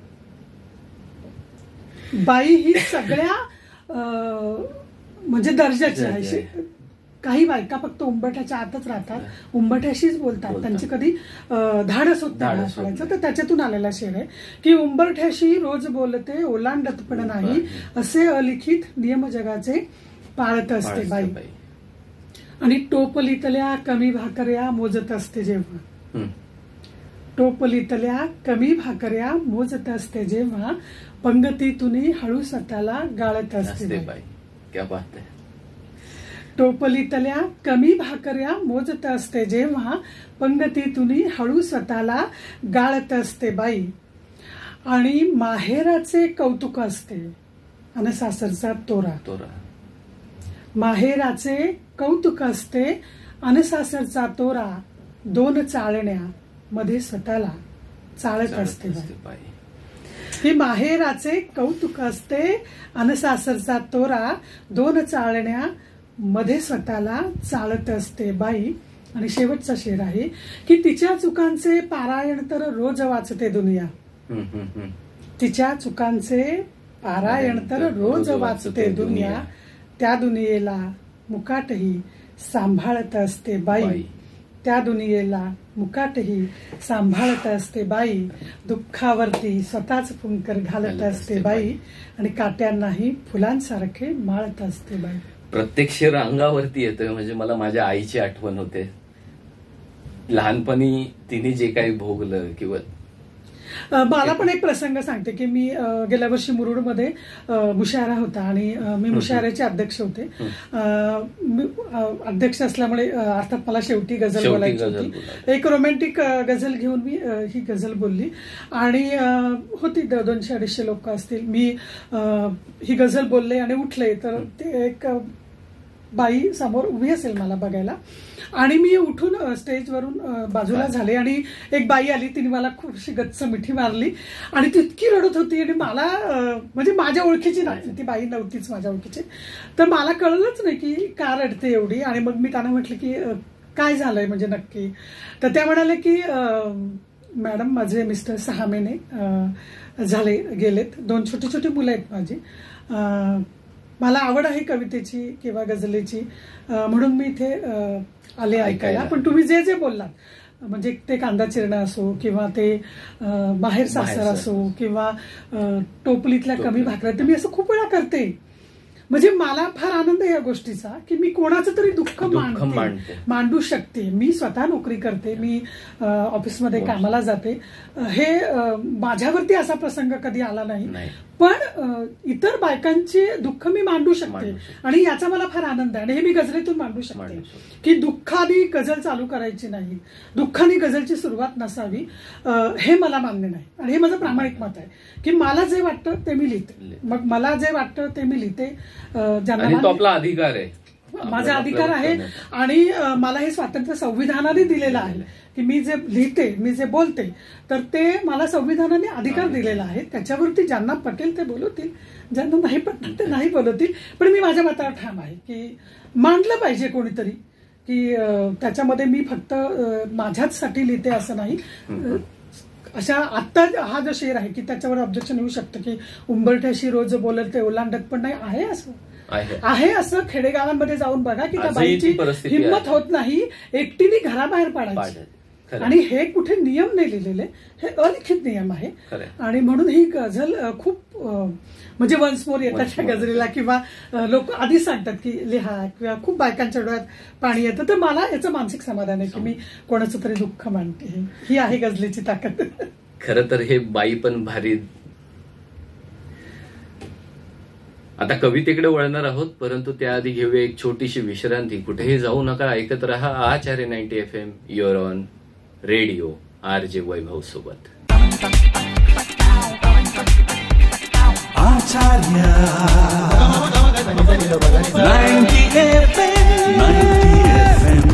बाई ही सगळ्या म्हणजे दर्जाची आहे. काही बायका फक्त उंबरठ्याच्या आतच राहतात, उंबरठ्याशीच बोलतात, त्यांचे कधी धाडस होत नाही. तर त्याच्यातून आलेला शेर आहे की उंबरठ्याशी रोज बोलते, ओलांडत पण नाही, असे अलिखित नियम जगाचे पाळत असते बाई. आणि टोपलीतल्या कमी भाकऱ्या मोजत असते जेव्हा, टोपलीतल्या कमी भाकऱ्या मोजत असते जेव्हा, पंगतीतून हळू स्वतःला गाळत असते बाई. क्या बात आहे. टोपलीतल्या कमी भाकऱ्या मोजत असते जेव्हा, पंगतीतून हळू स्वतःला गाळत असते बाई. आणि माहेराचे कौतुक असते आणि सासरचा तोरा, माहेराचे कौतुक असते आणि सासरचा तोरा, दोन चाळण्या मध्ये स्वतःला चाळत असते बाई. ही माहेराचे कौतुक असते आणि सासरचा तोरा, दोन चाळण्या मध्ये स्वतःला चाळत असते बाई. आणि शेवटचा शेर आहे की तिच्या चुकांचे पारायण तर रोज वाचते दुनिया, तिच्या चुकांचे पारायण तर रोज वाचते दुनिया, त्या दुनियेला मुकाटही सांभाळत असते बाई, त्या दुनियेला मुकाटही सांभाळत असते बाई. दुःखावरती स्वतःच फुंकर घालत असते बाई, आणि काट्यांनाही फुलांसारखे माळत असते बाई. प्रत्येक शेर अंगावरती येतोय. म्हणजे मला माझ्या आईची आठवण होते. लहानपणी तिने जे काही भोगलं किंवा मला पण एक प्रसंग सांगते की मी गेल्या वर्षी मुरुडमध्ये मुशायरा होता आणि मी मुशायऱ्याचे अध्यक्ष होते. अध्यक्ष असल्यामुळे अर्थात मला शेवटी गझल बोलायची होती. एक रोमॅन्टिक गझल घेऊन मी ही गझल बोलली आणि होती 200-250 लोक असतील. मी ही गझल बोलले आणि उठले तर ते एक बाई समोर उभी असेल मला बघायला आणि मी उठून स्टेजवरून बाजूला झाले आणि एक बाई आली, तिने मला खूपशी गच्च मिठी मारली आणि ती इतकी रडत होती आणि मला म्हणजे माझ्या ओळखीची नाही, ती बाई नव्हतीच माझ्या ओळखीची. तर मला कळलंच नाही की का रडते एवढी. आणि मग मी त्यांना म्हटलं की काय झालंय म्हणजे नक्की. तर त्या म्हणाले की मॅडम माझे मिस्टर 6 महिने झाले गेलेत. 2 छोटी छोटी मुलं आहेत माझी. मला आवड आहे कवितेची किंवा गझलेची, म्हणून मी इथे आले ऐकायला. पण तुम्ही जे जे बोललात म्हणजे ते कांदा चिरणं असो किंवा ते बाहेर सासर असो किंवा टोपलीतल्या कमी भाकऱ्या, तर मी असं खूप वेळा करते. म्हणजे मला फार आनंद आहे या गोष्टीचा की मी कोणाचं तरी दुःख मांडू शकते. मी स्वतः नोकरी करते, मी ऑफिसमध्ये कामाला जाते. हे माझ्यावरती असा प्रसंग कधी आला नाही, पण इतर बायकांचे दुःख मी मांडू शकते आणि याचा मला फार आनंद आहे. आणि हे मी गझलेतून मांडू शकते की दुःखाने गझल चालू करायची नाही, दुःखाने गझलची सुरुवात नसावी, हे मला मान्य नाही. आणि हे माझं प्रामाणिक मत आहे की मला जे वाटतं ते मी लिहिते. मग मला जे वाटतं ते मी लिहिते. ज्यांना तो आपला अधिकार आहे, माझा अधिकार आहे. आणि मला हे स्वातंत्र्य संविधानाने दिलेलं आहे की मी जे लिहिते, मी जे बोलते, तर ते मला संविधानाने अधिकार दिलेला आहे. त्याच्यावरती ज्यांना पटेल ते बोलवतील, ज्यांना नाही पटत ते नाही बोलवतील. पण मी माझ्या मतावर ठाम आहे की मांडलं पाहिजे कोणीतरी, की त्याच्यामध्ये मी फक्त माझ्याच साठी लिहिते असं नाही. अशा आत्ता हा जो शेर आहे की त्याच्यावर ऑब्जेक्शन येऊ शकतं की उंबरठ्याशी रोज बोलत ते ओलांडत, पण नाही आहे असं आहे. असं खेडेगावांमध्ये जाऊन बघा की त्या बाईची हिंमत होत नाही एकटीने घराबाहेर पाडायची. आणि हे कुठे नियम नाही लिहिलेले, हे अलिखित नियम आहे. आणि म्हणून ही गझल खूप म्हणजे वन्स मोर येतात त्या गझलेला, किंवा लोक आधीच सांगतात की लिहा, किंवा खूप बायकांच्या डोळ्यात पाणी येतं. तर मला याचं मानसिक समाधान आहे की मी कोणाचं तरी दुःख मांडते. ही आहे गझलेची ताकद. खरं तर हे बाई पण भारी. आता कवितेकडे वळणार आहोत, परंतु त्याआधी घेऊया एक छोटीशी विश्रांती. कुठेही जाऊ नका, ऐकत रहा Acharya 90 FM your own radio RJ Vaibhav सोबत. आचार्य 90 FM.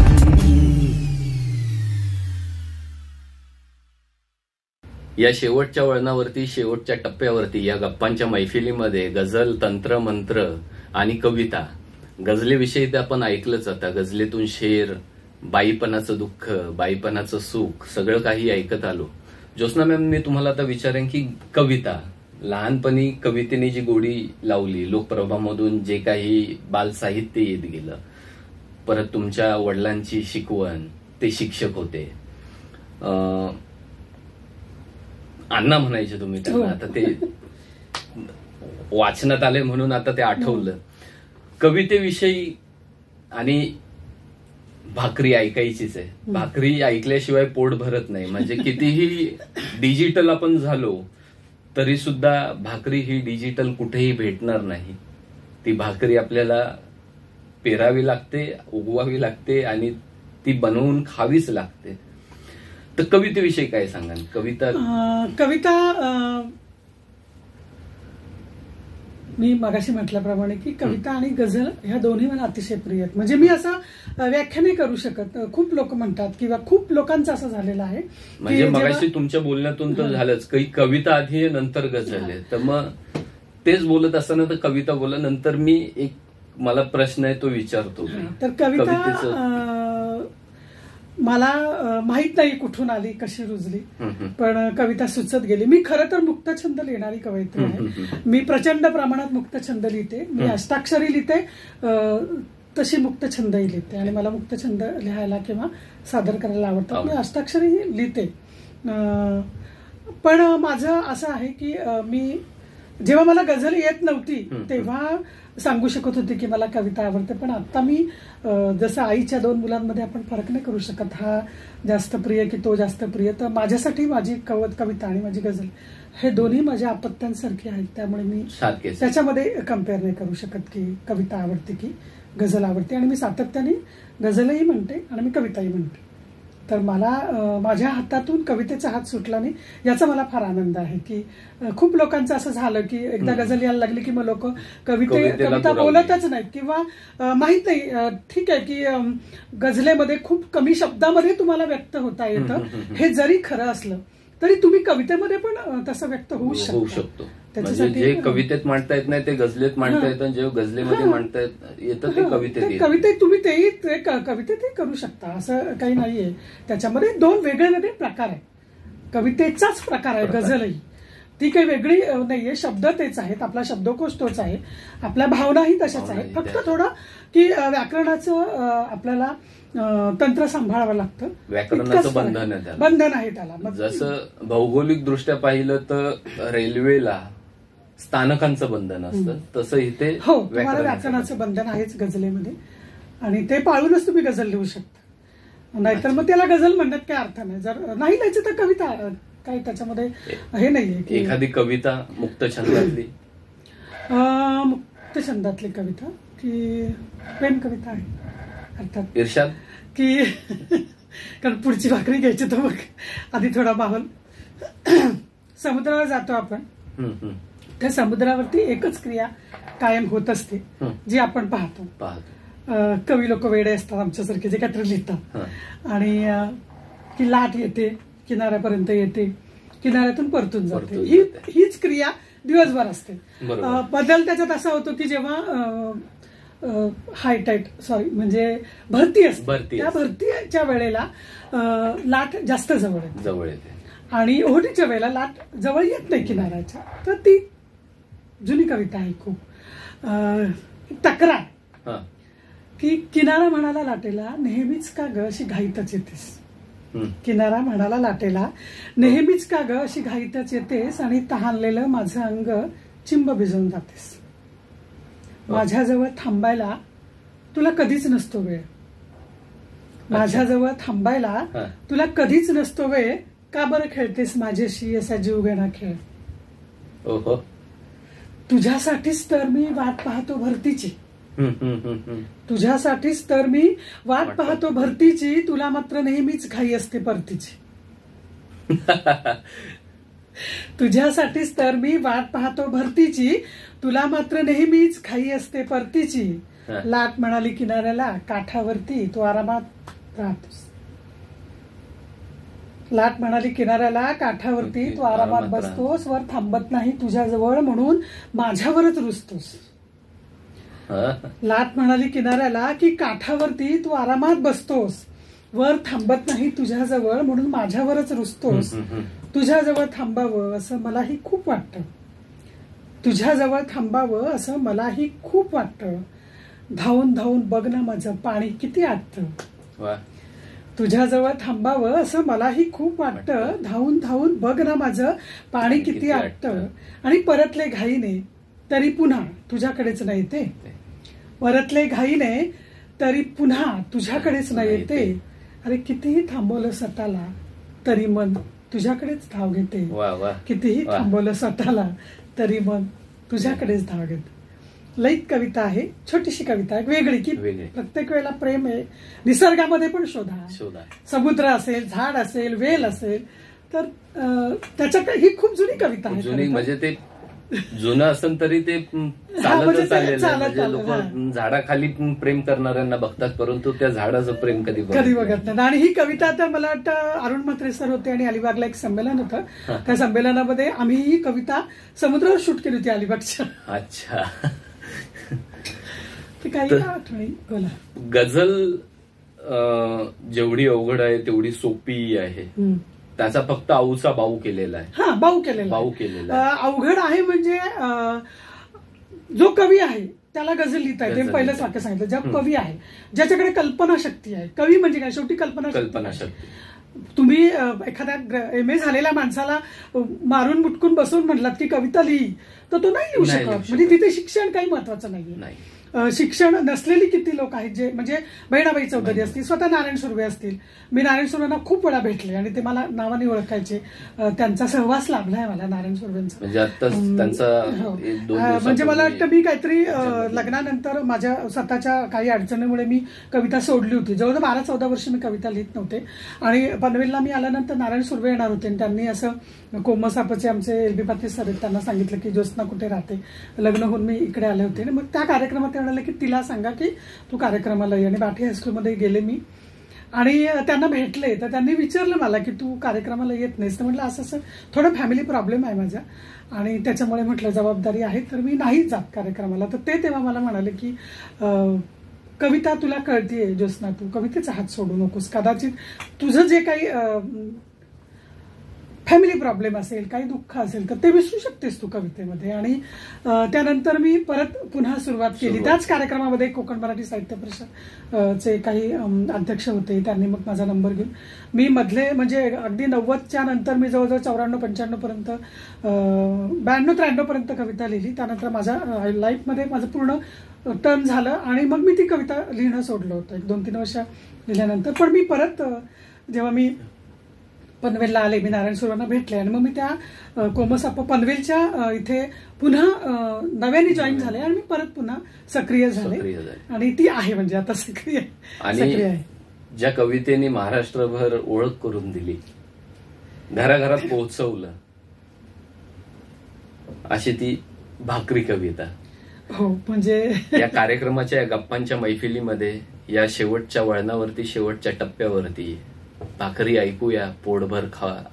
या शेवटच्या वळणावरती, शेवटच्या टप्प्यावरती, या गप्पांच्या मैफिलीमध्ये गझल, तंत्र, मंत्र आणि कविता. गझलेविषयी तर आपण ऐकलंच. आता गझलेतून शेर, बाईपणाचं दुःख, बाईपणाचं सुख, सगळं काही ऐकत आलो. ज्योत्स्ना मॅम, मी तुम्हाला आता विचारेन की कविता, लहानपणी कवितेने जी गोडी लावली, लोकप्रभामधून जे काही बाल साहित्य येत गेलं, परत तुमच्या वडिलांची शिकवण, ते शिक्षक होते, अण्णा म्हणायचे तुम्ही त्यांना, आता ते वाचनात आले म्हणून आता ते आठवलं. कवितेविषयी आणि भाकरी ऐकायचीच आहे. भाकरी ऐकल्याशिवाय पोट भरत नाही. म्हणजे कितीही डिजिटल आपण झालो तरी सुद्धा भाकरी ही डिजिटल कुठेही भेटणार नाही. ती भाकरी आपल्याला पेरावी लागते, उगवावी लागते आणि ती बनवून खावीच लागते. तर कवितेविषयी काय सांगाल? कविता मी मगाशी म्हटल्याप्रमाणे की कविता आणि गझल ह्या दोन्ही मला अतिशय प्रिय आहेत. म्हणजे मी असं व्याख्या नाही करू शकत. खूप लोक म्हणतात किंवा खूप लोकांचं असं झालेलं आहे. म्हणजे मगाशी तुमच्या बोलण्यातून तर झालंच, काही कविता आधी आहे नंतर गझल आहे. तर मग तेच बोलत असताना तर कविता बोला, नंतर मी एक मला प्रश्न आहे तो विचारतो. तर कविता मला माहित नाही कुठून आली, कशी रुजली, पण कविता सुचत गेली. मी खरं तर मुक्तछंद लिहिणारी कवयित्री आहे. मी प्रचंड प्रमाणात मुक्तछंद लिहिते. मी अष्टाक्षरी लिहिते, तशी मुक्तछंदही लिहिते. आणि मला मुक्तछंद लिहायला किंवा सादर करायला आवडतात. मी अष्टाक्षरी लिहिते. पण माझं असं आहे की मी जेव्हा मला गझल येत नव्हती तेव्हा सांगू शकत होते की मला कविता आवडते. पण आता मी जसं आईच्या 2 मुलांमध्ये आपण फरक नाही करू शकत, हा जास्त प्रिय की तो जास्त प्रिय, तर माझ्यासाठी माझी कविता आणि माझी गझल हे दोन्ही माझ्या अपत्यांसारखे आहेत. त्यामुळे मी त्याच्यामध्ये कम्पेअर नाही करू शकत की कविता आवडते की गझल आवडते. आणि मी सातत्याने गझलही म्हणते आणि मी कविताही म्हणते. तर मला माझ्या हातातून कवितेचा हात सुटला नाही याचा मला फार आनंद आहे. की खूप लोकांचं असं झालं की एकदा गझल यायला लागली की मग लोक कविता बोलतच नाहीत किंवा माहित नाही. ठीक आहे की गझलेमध्ये खूप कमी शब्दामध्ये तुम्हाला व्यक्त होता येतं, हे जरी खरं असलं तरी तुम्ही कवितेमध्ये पण तसं व्यक्त होऊ शकतो. त्याच्यासाठी जे कवितेत मांडता येत नाही ते गझलेत मांडता येतं, जे गझलेमध्ये मांडता येतं ते कवितेत तुम्ही तेही कवितेतही करू शकता. असं काही नाहीये. त्याच्यामध्ये 2 वेगळे वेगळे प्रकार आहेत. कवितेचाच प्रकार आहे गझलही. ती काही वेगळी नाहीये, शब्द तेच आहेत, आपला शब्दकोश तोच आहे, आपल्या भावनाही तशाच आहेत. फक्त थोडं की व्याकरणाचं आपल्याला तंत्र सांभाळावं लागतं, व्याकरणाचं बंधन आहे त्याला. जसं भौगोलिक दृष्ट्या पाहिलं तर रेल्वेला स्थानकांचं बंधन असतं, तसं इथे हो तुम्हाला व्याकरणाचं बंधन आहेच गझलेमध्ये, आणि ते पाळूनच तुम्ही गझल लिहू शकता. नाहीतर मग त्याला गझल म्हणण्यात काय अर्थ नाही. जर नाही लिहायचं तर कविता काही त्याच्यामध्ये हे नाहीये. एखादी कविता मुक्त छंदातली, मुक्त छंदातली कविता की प्रेम कविता आहे अर्थात. इर्षाद की कारण पुढची भाकरी घ्यायची तर मग आधी थोडा माहोल. समुद्रावर जातो आपण, त्या समुद्रावरती एकच क्रिया कायम होत असते जी आपण पाहतो. कवी लोक वेडे असतात आमच्यासारखे जे काहीतरी लिहितात, आणि की लाट येते, किनाऱ्यापर्यंत येते, किनाऱ्यातून परतून जाते, हीच क्रिया दिवसभर असते. बदल त्याच्यात असा होतो की जेव्हा हाय टाईट म्हणजे भरती असते, त्या भरतीच्या वेळेला लाट जास्त जवळ येते, आणि ओहोटीच्या वेळेला लाट जवळ येत नाही किनाऱ्याच्या. तर ती जुनी कविता आहे खूप. तक्रार की किनारा म्हणाला लाटेला नेहमीच का ग अशी घाईतच येतेस. किनारा म्हणाला लाटेला नेहमीच का ग अशी घाईतच येतेस, आणि तहानलेलं माझं अंग चिंब भिजवून जातेस. माझ्याजवळ थांबायला तुला कधीच नसतो वेळ, माझ्याजवळ थांबायला तुला कधीच नसतो वेळ, का बरं खेळतेस माझ्याशी असा जीवघेणा खेळ. तुझ्यासाठीच तर मी वाट पाहतो भरतीची, तुझ्यासाठीच तर मी वाट पाहतो भरतीची, तुला मात्र नेहमीच घाई असते परतीची. तुझ्यासाठीच तर मी वाट पाहतो भरतीची, तुला मात्र नेहमीच घाई असते परतीची. लाट म्हणाली किनाऱ्याला काठावरती तू आरामात राहतोस. लाट म्हणाली किनाऱ्याला काठावरती तू आरामात बसतोस, वर थांबत नाही तुझ्याजवळ म्हणून माझ्यावरच रुसतोस. लाट म्हणाली किनाऱ्याला की काठावरती तू आरामात बसतोस, वर थांबत नाही तुझ्याजवळ म्हणून माझ्यावरच रुसतोस. तुझ्याजवळ थांबावं असं मलाही खूप वाटतं, तुझ्याजवळ थांबावं असं मलाही खूप वाटतं. धावून धावून बघ ना माझं पाणी किती आटतं. तुझ्याजवळ थांबावं असं मलाही खूप वाटतं, धावून धावून बघ ना माझं पाणी किती आटतं. आणि परतले घाईने तरी पुन्हा तुझ्याकडेच नाही येते, परतले घाईने तरी पुन्हा तुझ्याकडेच नाही येते. अरे कितीही थांबवलं स्वतःला तरी मन तुझ्याकडेच धाव घेते, कितीही थांबवलं स्वतःला तरी मन तुझ्याकडेच धाव घेते. लईत कविता आहे, छोटीशी कविता आहे, वेगळी की प्रत्येक वेळेला प्रेम आहे. निसर्गामध्ये पण शोधा, समुद्र असेल, झाड असेल, वेल असेल, तर त्याच्या ही खूप जुनी कविता आहे. जुनी म्हणजे ते जुनं असेल तरी ते चालतच आलेलं. लोक झाडाखाली प्रेम करणाऱ्यांना बघतात, परंतु त्या झाडाचं प्रेम कधी बघत नाही. आणि ही कविता तर मला वाटतं अरुण म्हात्रे सर होते आणि अलिबागला एक संमेलन होतं, त्या संमेलनामध्ये आम्ही ही कविता समुद्रावर शूट केली होती अलिबागच्या. अच्छा. काही आठवणी बोला. गझल जेवढी अवघड आहे तेवढी सोपी आहे. त्याचा फक्त आऊचा बाऊ केलेला आहे. हा, बाऊ केलेला अवघड आहे म्हणजे जो कवी आहे त्याला गझल लिहिता येते. पहिलंच वाक्य सांगितलं, ज्या कवी आहे ज्याच्याकडे कल्पनाशक्ती आहे. कवी म्हणजे काय, शेवटी कल्पनाशक्ती. तुम्ही एखाद्या एम.ए. झालेल्या माणसाला मारून मुटकून बसून म्हणलात की कविता लिही, तर तो नाही लिहू शकत. म्हणजे तिथे शिक्षण काही महत्वाचं नाहीये. शिक्षण नसलेली किती लोक आहेत, जे म्हणजे बहिणाबाई चौधरी असतील, स्वतः नारायण सुर्वे असतील. मी नारायण सुर्वेंना खूप वेळा भेटले आणि ते मला नावाने ओळखायचे. त्यांचा सहवास लाभलाय मला नारायण सुर्वेंचा. म्हणजे मला वाटतं मी काहीतरी लग्नानंतर माझ्या स्वतःच्या काही अडचणीमुळे मी कविता सोडली होती. जवळजवळ 12-14 वर्ष मी कविता लिहित नव्हते. आणि पनवेलला मी आल्यानंतर नारायण सुर्वे येणार होते आणि त्यांनी असं कोमसापचे आमचे एल बी पाटील सर आहेत, त्यांना सांगितलं की ज्योत्स्ना कुठे राहते, लग्न होऊन मी इकडे आले होते. मग त्या कार्यक्रमात म्हणाले की तिला सांगा की तू कार्यक्रमाला ये. आणि बाठी हायस्कूलमध्ये गेले मी आणि त्यांना भेटले, तर त्यांनी विचारलं मला की तू कार्यक्रमाला येत नाहीस. तर म्हटलं असं असं थोडं फॅमिली प्रॉब्लेम आहे माझ्या, आणि त्याच्यामुळे म्हटलं जबाबदारी आहे तर मी नाही जात कार्यक्रमाला. तर ते तेव्हा मला म्हणाले की कविता तुला कळतीये ज्योत्स्ना, तू कवितेचा हात सोडू नकोस. कदाचित तुझं जे काही फॅमिली प्रॉब्लेम असेल, काही दुःख असेल तर ते विसरू शकतेस तू कवितेमध्ये. आणि त्यानंतर मी परत पुन्हा सुरुवात केली. त्याच कार्यक्रमामध्ये कोकण मराठी साहित्य परिषदचे काही अध्यक्ष होते, त्यांनी मग माझा नंबर घेऊन मी मधले म्हणजे अगदी 90च्या नंतर मी जवळजवळ 94-95 पर्यंत 92-93 पर्यंत कविता लिहिली. त्यानंतर माझ्या लाईफमध्ये माझं पूर्ण टर्न झालं आणि मग मी ती कविता लिहिणं सोडलं होतं 1-2-3 वर्ष लिहिल्यानंतर. पण मी परत जेव्हा मी पनवेलला आले, मी नारायण सुरांना भेटले आणि मग मी त्या कोमसाप पनवेलच्या इथे पुन्हा नव्याने जॉईन झाले आणि मी परत पुन्हा सक्रिय झाले आणि ती आहे म्हणजे आता सक्रिय आहे. ज्या कवितेने महाराष्ट्रभर ओळख करून दिली, घराघरात पोहोचवलं, अशी ती भाकरी कविता. हो, म्हणजे या कार्यक्रमाच्या या गप्पांच्या मैफिलीमध्ये या शेवटच्या वळणावरती, शेवटच्या टप्प्यावरती भाकरी ऐकूया, पोटभर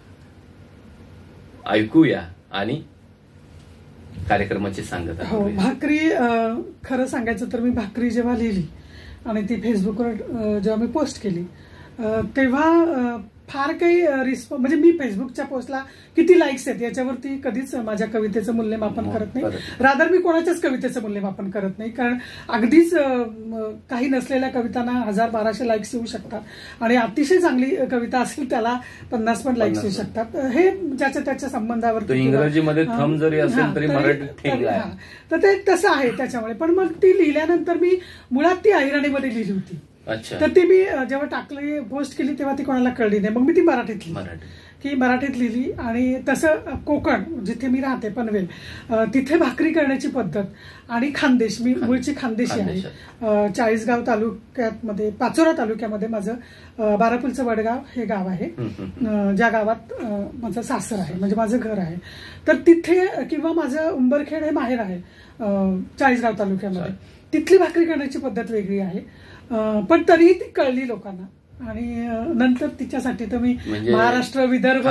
ऐकूया आणि कार्यक्रमाची सांगता. हो, भाकरी खरं सांगायचं तर मी भाकरी जेव्हा लिहिली आणि ती फेसबुकवर जेव्हा मी पोस्ट केली तेव्हा फार काही रिस्पॉन्स, म्हणजे मी फेसबुकच्या पोस्टला किती लाईक्स आहेत याच्यावरती कधीच माझ्या कवितेचं मूल्यमापन करत नाही. रादर मी कोणाच्याच कवितेचं मूल्यमापन करत नाही, कारण अगदीच काही नसलेल्या कवितांना 1000-1200 लाईक्स येऊ शकतात आणि अतिशय चांगली कविता असेल त्याला 50 पण लाईक्स येऊ शकतात. हे ज्याच्या त्याच्या संबंधावर. इंग्रजीमध्ये थंब जरी असेल तरी मराठीत तर ते तसं आहे त्याच्यामुळे. पण मग ती लिहिल्यानंतर मी मुळात ती अहिराणीमध्ये लिहिली होती. तर ती मी जेव्हा टाकली, पोस्ट केली तेव्हा ती कोणाला कळली नाही. मग मी ती मराठीत लिहिली आणि तसं कोकण जिथे मी राहते पनवेल, तिथे भाकरी करण्याची पद्धत आणि खानदेश, मी मूळची खानदेशी आहे. चाळीसगाव तालुक्यामध्ये, पाचोरा तालुक्यामध्ये माझं बारापूरचं वडगाव हे गाव आहे, ज्या गावात माझं सासर आहे, म्हणजे माझं घर आहे. तर तिथे किंवा माझं उंबरखेड हे माहेर आहे चाळीसगाव तालुक्यामध्ये, तिथली भाकरी करण्याची पद्धत वेगळी आहे. पण तरीही ती कळली लोकांना आणि नंतर तिच्यासाठी तर मी महाराष्ट्र, विदर्भ,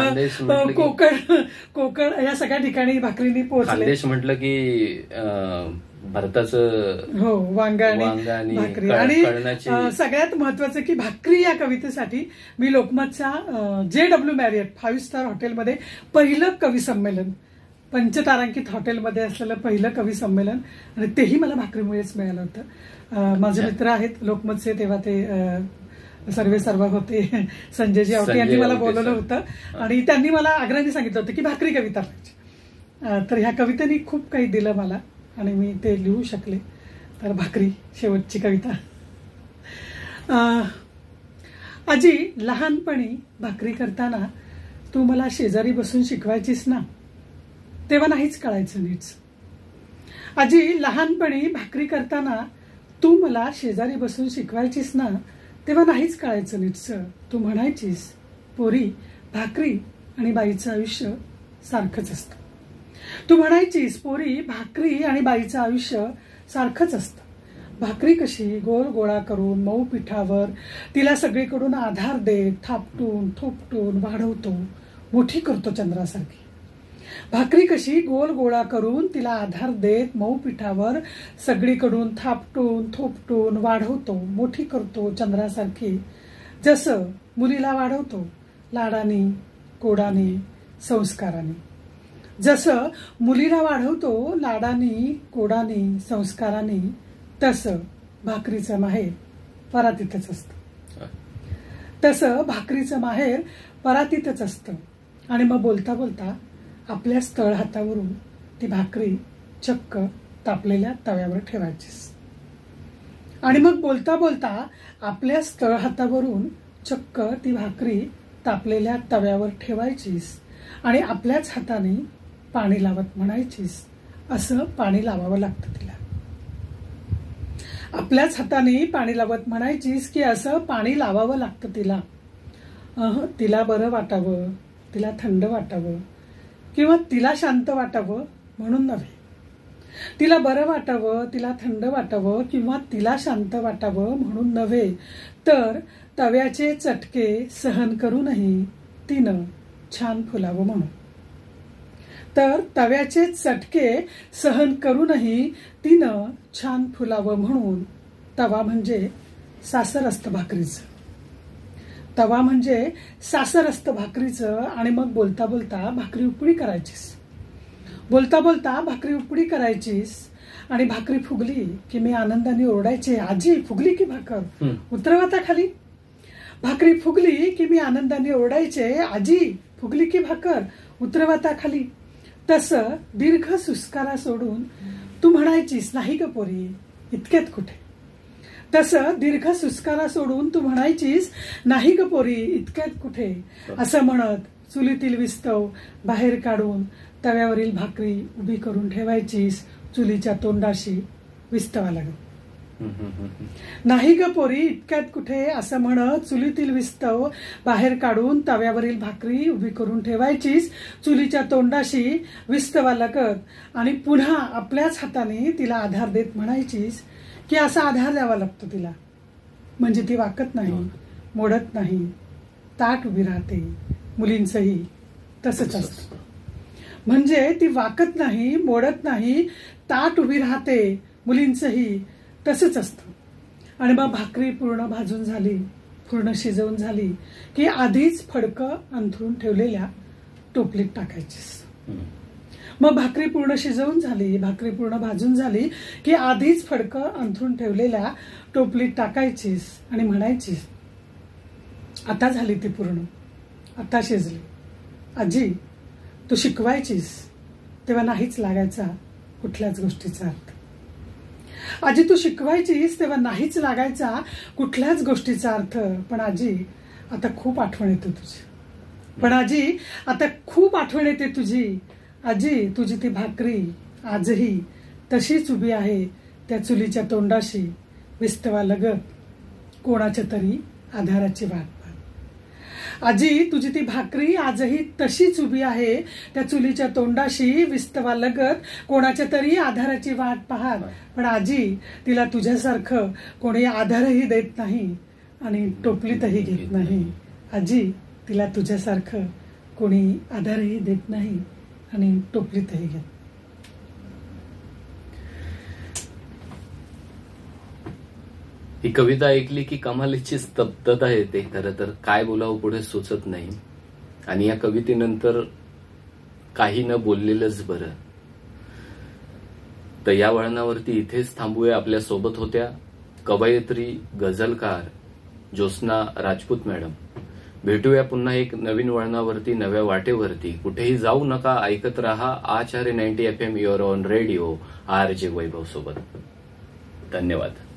कोकण या सगळ्या ठिकाणी भाकरीनी पोहोचले. खानदेश म्हटलं की भारताचं, हो, वांगा आणि भाकरी. आणि सगळ्यात महत्वाचं की भाकरी या कवितेसाठी मी लोकमतच्या JW मॅरियट 5 स्टार हॉटेलमध्ये पहिलं कवी संमेलन, पंचतारांकित हॉटेलमध्ये असलेलं पहिलं कवी संमेलन, आणि तेही मला भाकरीमुळेच मिळालं होतं. माझे मित्र आहेत लोकमतचे, तेव्हा ते सर्व होते, संजयजी आवटे यांनी मला बोलवलं होतं आणि त्यांनी मला आग्रहाने सांगितलं होतं की भाकरी कविता पाहिजे. तर ह्या कवितेने खूप काही दिलं मला आणि मी ते लिहू शकले. तर भाकरी शेवटची कविता. आजी, लहानपणी भाकरी करताना तू मला शेजारी बसून शिकवायचीस ना, तेव्हा नाहीच कळायचं नीट. आजी, लहानपणी भाकरी करताना तू मला शेजारी बसून शिकवायचीस ना, तेव्हा नाहीच कळायचं नीटस. तू म्हणायचीस, पोरी, भाकरी आणि बाईचं आयुष्य सारखंच असतं. तू म्हणायचीस, पोरी, भाकरी आणि बाईचं आयुष्य सारखंच असतं. भाकरी कशी गोल गोळा करून मऊ पिठावर तिला सगळीकडून आधार देत थापटून थोपटून वाढवतो, मोठी करतो चंद्रासारखी. भाकरी कशी गोल गोळा करून तिला आधार देत मऊ पिठावर सगळीकडून थापटून थोपटून वाढवतो, मोठी करतो चंद्रासारखी. जसं मुलीला वाढवतो लाडानी, कोडानी, संस्काराने. जसं मुलीला वाढवतो लाडानी, कोडानी, संस्काराने, तसं भाकरीचं माहेर परातीतच असतं. तसं भाकरीचं माहेर परातीतच असतं. आणि मग बोलता बोलता आपल्या तळ हातावरून ती भाकरी चक्क तापलेल्या तव्यावर ठेवायचीस. आणि मग बोलता बोलता आपल्या तळ हातावरून चक्क ती भाकरी तापलेल्या तव्यावर ठेवायचीस आणि आपल्याच हाताने पाणी लावत म्हणायचीस, असं पाणी लावावं लागतं तिला. आपल्याच हाताने पाणी लावत म्हणायचीस की असं पाणी लावावं लागतं तिला. तिला बरं वाटावं, तिला थंड वाटावं किंवा तिला शांत वाटावं म्हणून नव्हे. तिला बरं वाटावं, तिला थंड वाटावं किंवा तिला शांत वाटावं म्हणून नव्हे, तर तव्याचे चटके सहन करूनही तिनं छान फुलावं म्हणून. तर तव्याचे चटके सहन करूनही तिनं छान फुलावं म्हणून. तवा म्हणजे सासर असतं भाकरीचं. तवा म्हणजे सासर असतं भाकरीचं, आणि मग बोलता बोलता भाकरी उपडी करायचीस. बोलता बोलता भाकरी उपडी करायचीस आणि भाकरी फुगली की मी आनंदाने ओरडायचे, आजी फुगली की भाकर, उतरव आता खाली. भाकरी फुगली की मी आनंदाने ओरडायचे, आजी फुगली की भाकर, उतरव आता खाली. तसं दीर्घ सुस्कारा सोडून तू म्हणायचीस, नाही ग पोरी इतक्यात कुठे. तसं दीर्घ सुस्कारा सोडून तू म्हणायचीस, नाही ग पोरी इतक्यात कुठे. असं म्हणत चुलीतील विस्तव बाहेर काढून तव्यावरील भाकरी उभी करून ठेवायचीस, चुलीच्या तोंडाशी विस्तवा लागत. नाही ग पोरी इतक्यात कुठे असं म्हणत चुलीतील विस्तव बाहेर काढून तव्यावरील भाकरी उभी करून ठेवायचीस, चुलीच्या तोंडाशी विस्तवा लागत. आणि पुन्हा आपल्याच हाताने तिला आधार देत म्हणायचीस की असा आधार द्यावा लागतो तिला, म्हणजे ती वाकत नाही, मोडत नाही, ताट उभी राहते. मुलींचंही तसंच असतं, म्हणजे ती वाकत नाही, मोडत नाही, ताट उभी राहते. मुलींचंही तसंच असतं. आणि मग भाकरी पूर्ण भाजून झाली, पूर्ण शिजवून झाली की आधीच फडकं अंथरून ठेवलेल्या टोपलीत टाकायचीस. मग भाकरी पूर्ण शिजवून झाली, भाकरी पूर्ण भाजून झाली की आधीच फडकं अंथरून ठेवलेल्या टोपलीत टाकायचीस आणि म्हणायचीस, आता झाली ती पूर्ण, आता शिजली. आजी तू शिकवायचीस तेव्हा नाहीच लागायचा कुठल्याच गोष्टीचा अर्थ. आजी तू शिकवायचीस तेव्हा नाहीच लागायचा कुठल्याच गोष्टीचा अर्थ. पण आजी आता खूप आठवण येते तुझी, पण आजी आता खूप आठवण येते तुझी. आजी तुझी ती भाकरी आजही तशीच उभी आहे त्या चुलीच्या तोंडाशी विस्तवा लगत, कोणाच्या तरी आधाराची वाट पाहत. आजी तुझी ती भाकरी आजही तशीच उभी आहे त्या चुलीच्या तोंडाशी विस्तवा लगत, कोणाच्या तरी आधाराची वाट पाहत. पण आजी तिला तुझ्यासारखं कोणी आधारही देत नाही आणि टोपलीतही घेत नाही. आजी तिला तुझ्यासारखं कोणी आधारही देत नाही आणि टोपलीतही घेत. ही कविता ऐकली की कमालीची स्तब्धता येते. खरं तर काय बोलावं पुढे सुचत नाही. आणि या कवितेनंतर काही न बोललेलंच बरं. तर या वळणावरती इथेच थांबूया. आपल्या सोबत होत्या कवयित्री गजलकार ज्योत्स्ना राजपूत मॅडम. भेटूया पुन्हा एक नवीन वळणावरती, नव्या वाटेवरती. कुठेही जाऊ नका, ऐकत रहा Acharya 90 FM your own radio RJ. Vaibhav सोबत. धन्यवाद.